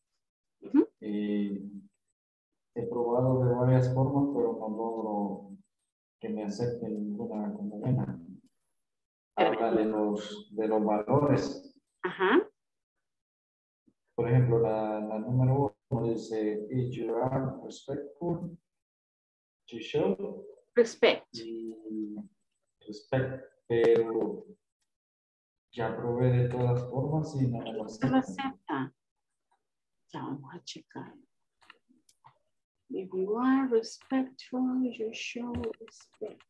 he probado de varias formas, pero no logro que me acepten ninguna como buena. Habla de los valores. Ajá. Por ejemplo, la número 1 dice, if you are respectful, to show. Respect. Respect, pero ya probé de todas formas y no me lo ¿Se lo aceptan. acepta? Ya vamos a checar. If you are respectful, you show respect.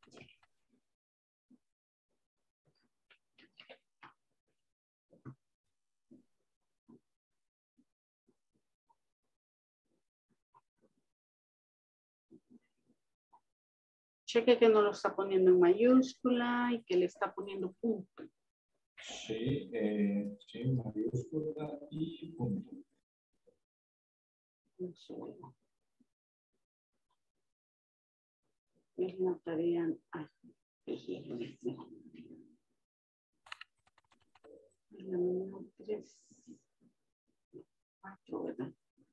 Cheque que no lo está poniendo en mayúscula y que le está poniendo punto. Sí, sí, mayúscula y punto. Un segundo. Es la tarea. La número 3. 4, ¿verdad?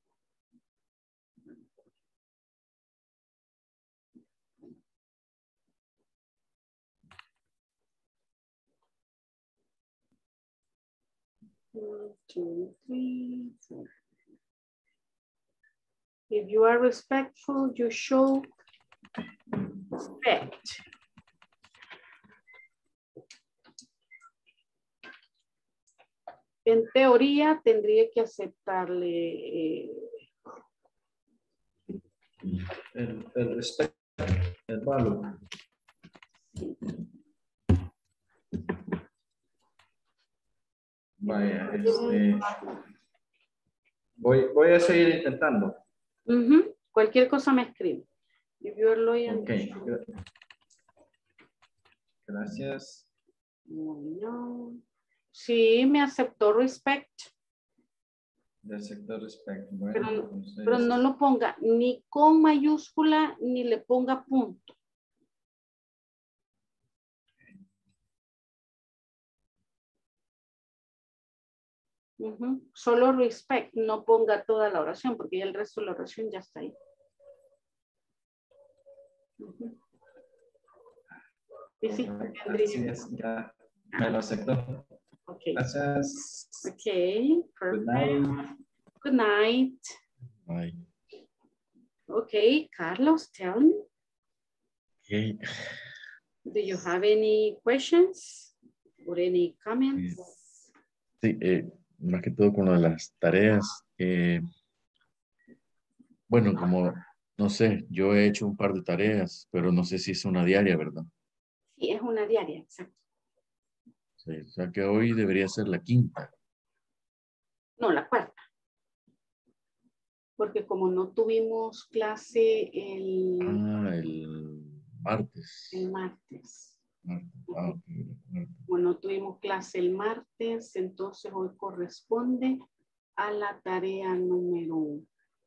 One, two, three, four. If you are respectful, you show respect. En teoría, tendría que aceptarle El respeto, el valor. Vaya, voy a seguir intentando. Cualquier cosa me escribe. If you are loyal, Okay. Gracias. Bueno. Sí, me aceptó respect. De aceptar respecto. Bueno, entonces... Pero no lo ponga ni con mayúscula ni le ponga punto. Solo respect, no ponga toda la oración porque ya el resto de la oración ya está ahí. Y sí, gracias, ya me lo aceptó. Okay. Gracias. Okay, perfect. Good night. Good night. Bye. Okay, Carlos, tell me. Okay. Do you have any questions or any comments? Sí, más que todo con lo de las tareas. Bueno, como, no sé, yo he hecho un par de tareas, pero no sé si es una diaria, ¿verdad? Sí, es una diaria, exacto. Sí, o sea que hoy debería ser la quinta. No, la cuarta. Porque como no tuvimos clase el martes. El martes. Okay. Bueno, no tuvimos clase el martes, entonces hoy corresponde a la tarea número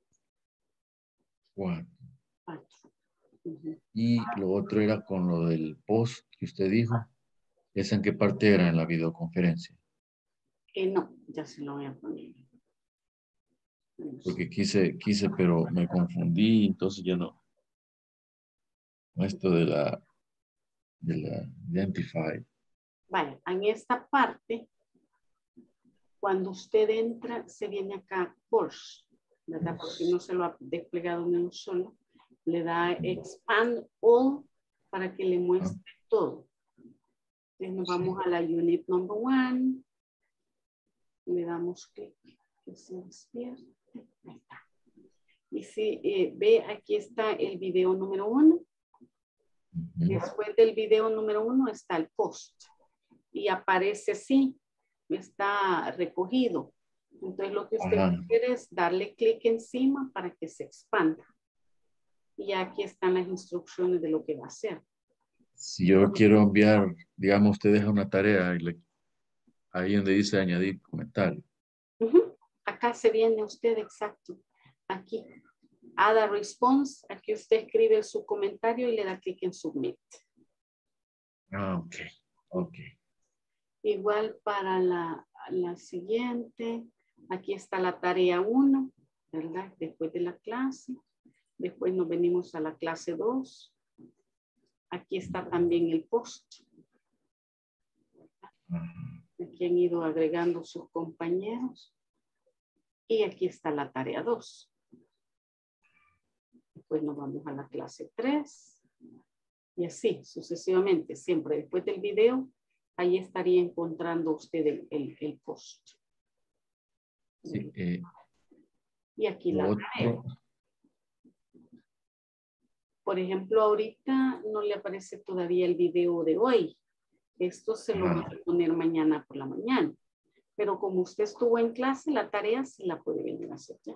4. 4. Y lo otro era con lo del post que usted dijo. ¿Esa en qué parte era en la videoconferencia? No, ya se lo voy a poner. Porque quise, pero me confundí, entonces ya no. Esto de la Identify. Vale, en esta parte, cuando usted entra, se viene acá Course, ¿verdad? Porque no se lo ha desplegado en un solo. Le da Expand All para que le muestre todo. Entonces nos vamos a la Unit Number 1. Le damos clic. Que se despierte. Ahí está. Y si ve, aquí está el video número 1. Después del video número 1 está el post. Y aparece así. Está recogido. Entonces lo que usted quiere es darle clic encima para que se expanda. Y aquí están las instrucciones de lo que va a hacer. Si yo quiero enviar, digamos, usted deja una tarea y ahí donde dice añadir comentario. Acá acá se viene usted, exacto. Aquí. Add a response. Aquí usted escribe su comentario y le da clic en submit. Ok, ok. Igual para la siguiente. Aquí está la tarea 1, ¿verdad? Después de la clase. Después nos venimos a la clase 2. Aquí está también el post. Aquí han ido agregando sus compañeros. Y aquí está la tarea 2. Después nos vamos a la clase 3. Y así sucesivamente. Siempre después del video, ahí estaría encontrando usted el post. Sí, y aquí la tarea. otro. Por ejemplo, ahorita no le aparece todavía el video de hoy. Esto se lo voy a poner mañana por la mañana. Pero como usted estuvo en clase, la tarea sí la puede venir a hacer ya.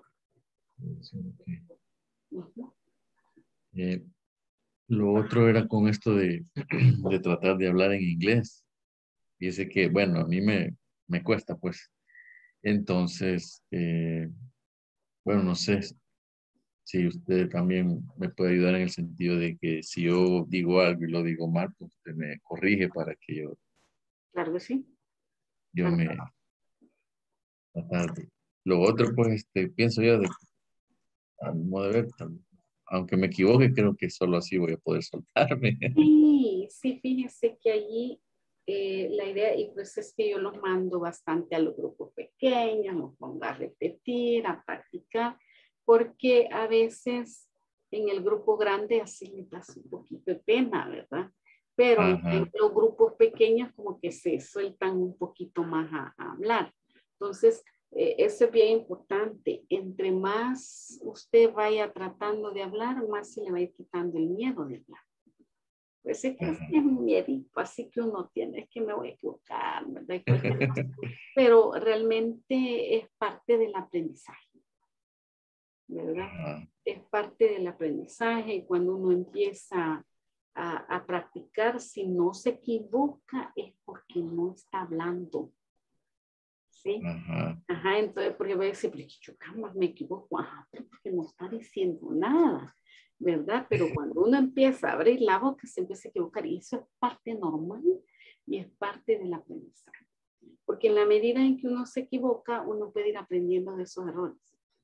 Lo otro era con esto de tratar de hablar en inglés. Dice que, bueno, a mí me cuesta, pues. Entonces, bueno, no sé si usted también me puede ayudar en el sentido de que si yo digo algo y lo digo mal, pues usted me corrige para que yo... Claro que sí. Yo me... tratar de- Lo otro, pues, pienso yo, a mi modo de ver, aunque me equivoque, creo que solo así voy a poder soltarme. Sí, sí, fíjese que allí la idea, y pues es que yo los mando bastante a los grupos pequeños, los pongo a repetir, a practicar, porque a veces en el grupo grande así me pasa un poquito de pena, ¿verdad? Pero en los grupos pequeños como que se sueltan un poquito más a hablar. Entonces, eso es bien importante. Entre más usted vaya tratando de hablar, más se le va a ir quitando el miedo de hablar. Pues es que es un miedito, así que uno tiene, es que me voy a equivocar, ¿verdad? Pero realmente es parte del aprendizaje, ¿verdad? Es parte del aprendizaje y cuando uno empieza a practicar, si no se equivoca es porque no está hablando. ¿Sí? Ajá, entonces porque voy a decir, pero yo jamás me equivoco, porque no está diciendo nada, ¿verdad? Pero cuando uno empieza a abrir la boca, se empieza a equivocar y eso es parte normal y es parte del aprendizaje. Porque en la medida en que uno se equivoca, uno puede ir aprendiendo de esos errores.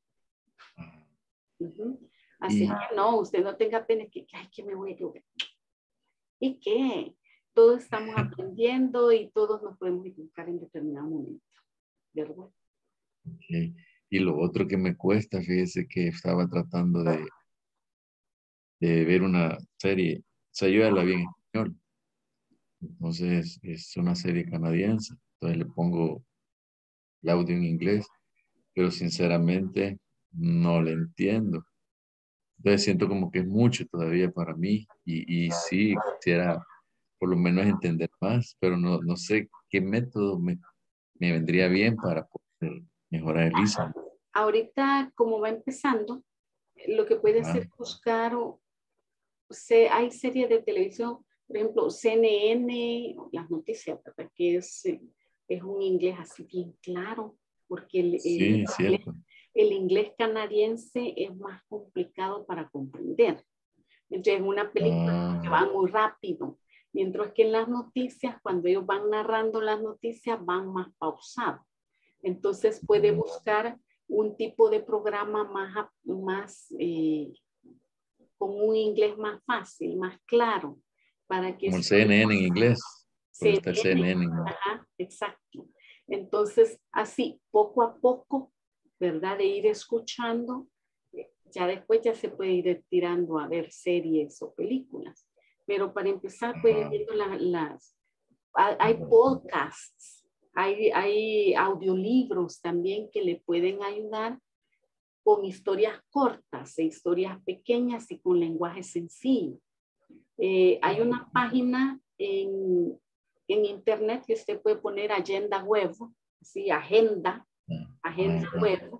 Así que no, usted no tenga pena que me voy a equivocar. ¿Y qué? Todos estamos aprendiendo y todos nos podemos equivocar en determinado momento, ¿verdad? Okay. Y lo otro que me cuesta, fíjese que estaba tratando de ver una serie, o sea, yo ya la vi en español, entonces es una serie canadiense, entonces le pongo el audio en inglés, pero sinceramente no le entiendo. Entonces siento como que es mucho todavía para mí y sí quisiera por lo menos entender más, pero no sé qué método me vendría bien para poder mejorar el listening. Ahorita, como va empezando, lo que puede hacer es buscar, hay series de televisión, por ejemplo, CNN, las noticias, ¿verdad? Que es un inglés así bien claro, porque el inglés canadiense es más complicado para comprender. Entonces, una película que va muy rápido, mientras que en las noticias, cuando ellos van narrando las noticias, van más pausados. Entonces, puede buscar un tipo de programa más con un inglés más fácil, más claro. Para que como el CNN en inglés. Está el CNN. Ajá, exacto. Entonces, así, poco a poco, ¿verdad? De ir escuchando, ya después ya se puede ir tirando a ver series o películas. Pero para empezar, puede ir viendo hay podcasts, hay audiolibros también que le pueden ayudar con historias cortas e historias pequeñas y con lenguaje sencillo. Hay una página en internet que usted puede poner agenda web, ¿sí? Agenda web,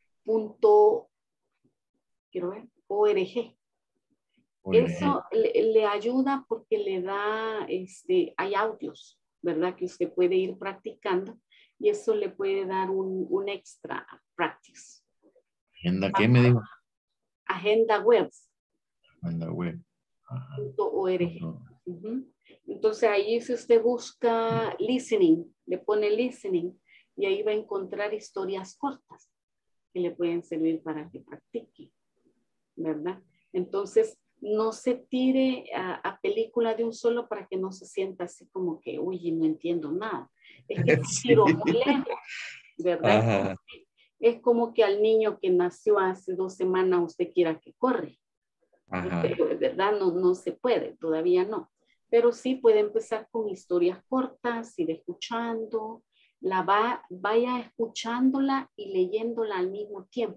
.org. Eso le ayuda porque le da, hay audios, ¿verdad? Que usted puede ir practicando y eso le puede dar un extra practice. ¿Agenda qué me dijo? Agenda web. Agenda web. .org. Entonces ahí si usted busca listening, le pone listening y ahí va a encontrar historias cortas que le pueden servir para que practique, ¿verdad? Entonces no se tire a película de un solo para que no se sienta así como que, uy, no entiendo nada. Es que Sí. tiro muy lejos, ¿verdad? Ajá. Es como que al niño que nació hace 2 semanas usted quiera que corre. Ajá. Pero de verdad no se puede, todavía no. Pero sí puede empezar con historias cortas, ir escuchando, vaya escuchándola y leyéndola al mismo tiempo.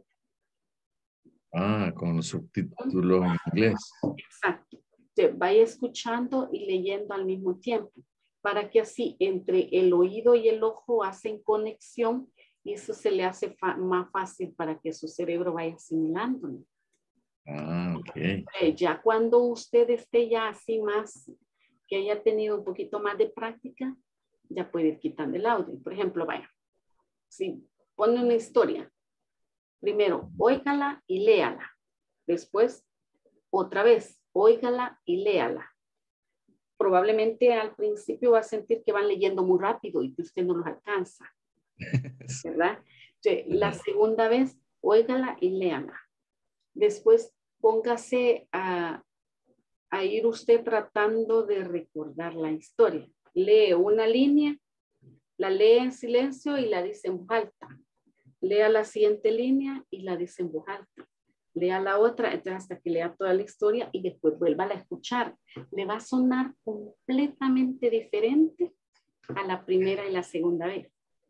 Ah, con los subtítulos en inglés. Exacto. Vaya escuchando y leyendo al mismo tiempo, para que así entre el oído y el ojo hacen conexión y eso se le hace más fácil para que su cerebro vaya asimilándolo. Ah, ok. Ya cuando usted esté ya así más, que haya tenido un poquito más de práctica, ya puede ir quitando el audio. Por ejemplo, vaya, si pone una historia, primero, óigala y léala. Después, otra vez, óigala y léala. Probablemente al principio va a sentir que van leyendo muy rápido y que usted no los alcanza, ¿verdad? Entonces, la segunda vez, óigala y léala. Después, póngase a ir usted tratando de recordar la historia. Lee una línea, la lee en silencio y la dice en voz alta. Lea la siguiente línea y la dice en voz alta. Lea la otra, entonces hasta que lea toda la historia y después vuelva a escuchar. Le va a sonar completamente diferente a la primera y la segunda vez.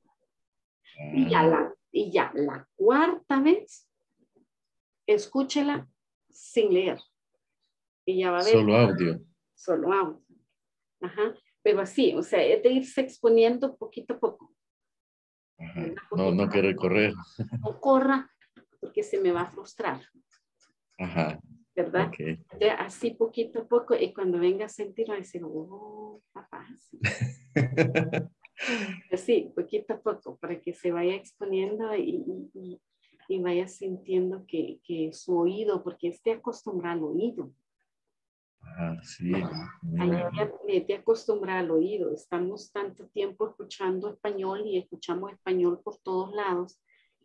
Y ya la cuarta vez, escúchela sin leer. Y ya va a ver. Solo audio. Solo audio. Ajá. Pero así, o sea, es de irse exponiendo poquito a poco. Ajá. No quiere correr. No corra porque se me va a frustrar. Ajá. ¿Verdad? Okay. Así poquito a poco y cuando venga a sentir va a decir, oh, papá. Así, poquito a poco para que se vaya exponiendo y vaya sintiendo que su oído, porque esté acostumbrado al oído. Ah, sí. Te acostumbra al oído. Estamos tanto tiempo escuchando español y escuchamos español por todos lados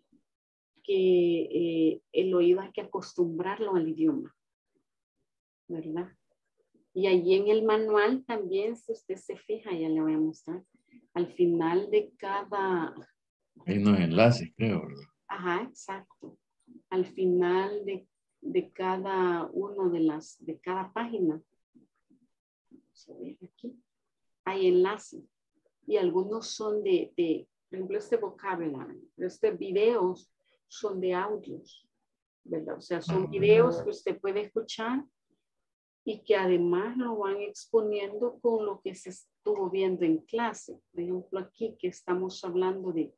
que el oído hay que acostumbrarlo al idioma, ¿verdad? Y allí en el manual también, si usted se fija, ya le voy a mostrar, al final de cada... Hay unos enlaces, creo, ¿verdad? Ajá, exacto. Al final de cada uno de cada página. Vamos a ver aquí. Hay enlaces. Y algunos son de por ejemplo, este vocabulario. Estos videos son de audios, ¿verdad? O sea, son videos que usted puede escuchar y que además lo van exponiendo con lo que se estuvo viendo en clase. Por ejemplo, aquí que estamos hablando de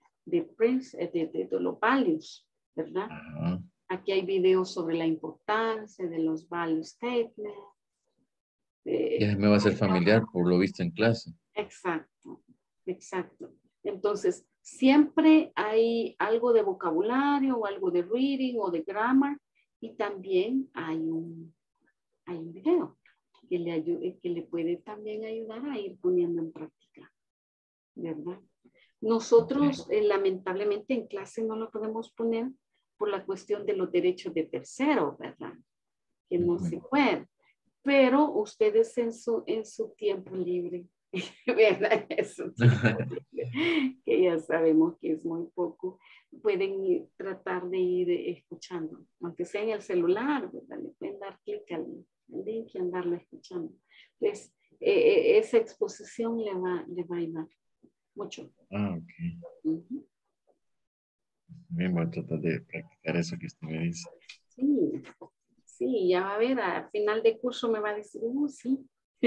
los values, ¿verdad? Ajá. Aquí hay videos sobre la importancia de los value statements. Ya me va a ser familiar por lo visto en clase. Exacto, exacto. Entonces, siempre hay algo de vocabulario o algo de reading o de grammar y también hay un video que le ayude, que le puede también ayudar a ir poniendo en práctica, ¿verdad? Nosotros, lamentablemente, en clase no lo podemos poner por la cuestión de los derechos de terceros, ¿verdad? Que no se puede. Pero ustedes en su tiempo libre, ¿verdad? Eso, que ya sabemos que es muy poco, pueden tratar de ir escuchando, aunque sea en el celular, ¿verdad? Le pueden dar clic al link y andarlo escuchando. Entonces, esa exposición le va a ayudar mucho. Ah, ok. Bien, voy a tratar de practicar eso que usted me dice. Sí, ya va a ver, al final de curso me va a decir, sí.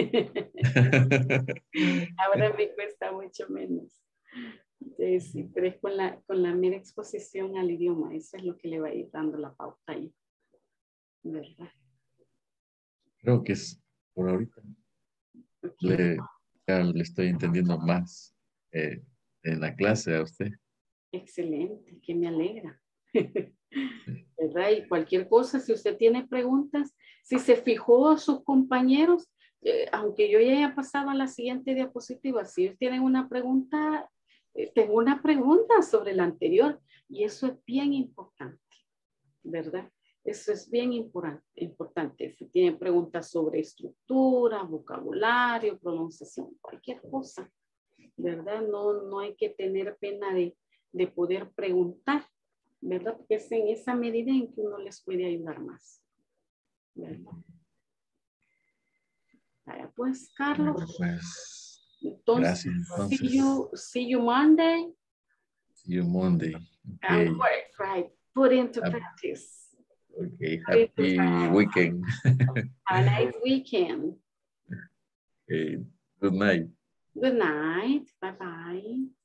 Ahora me cuesta mucho menos. Entonces, sí, pero es con la mera exposición al idioma, eso es lo que le va a ir dando la pauta ahí. ¿Verdad? Creo que es por ahorita. Okay. Ya le estoy entendiendo más en la clase a usted. Excelente, que me alegra. ¿Verdad? Y cualquier cosa, si usted tiene preguntas, si se fijó a sus compañeros, aunque yo ya haya pasado a la siguiente diapositiva, si ellos tienen una pregunta, tengo una pregunta sobre la anterior y eso es bien importante, ¿verdad? Eso es bien importante. Si tienen preguntas sobre estructura, vocabulario, pronunciación, cualquier cosa, ¿verdad? No hay que tener pena de poder preguntar, ¿verdad? Porque es en esa medida en que uno les puede ayudar más, ¿verdad? Vaya, pues, Carlos. Pues, Entonces, gracias. Entonces, see you Monday. see you Monday. And Okay. work, right? Put into practice. Okay. Put into Happy practice. weekend. Have a nice weekend. Okay. Good night. Good night. Bye-bye.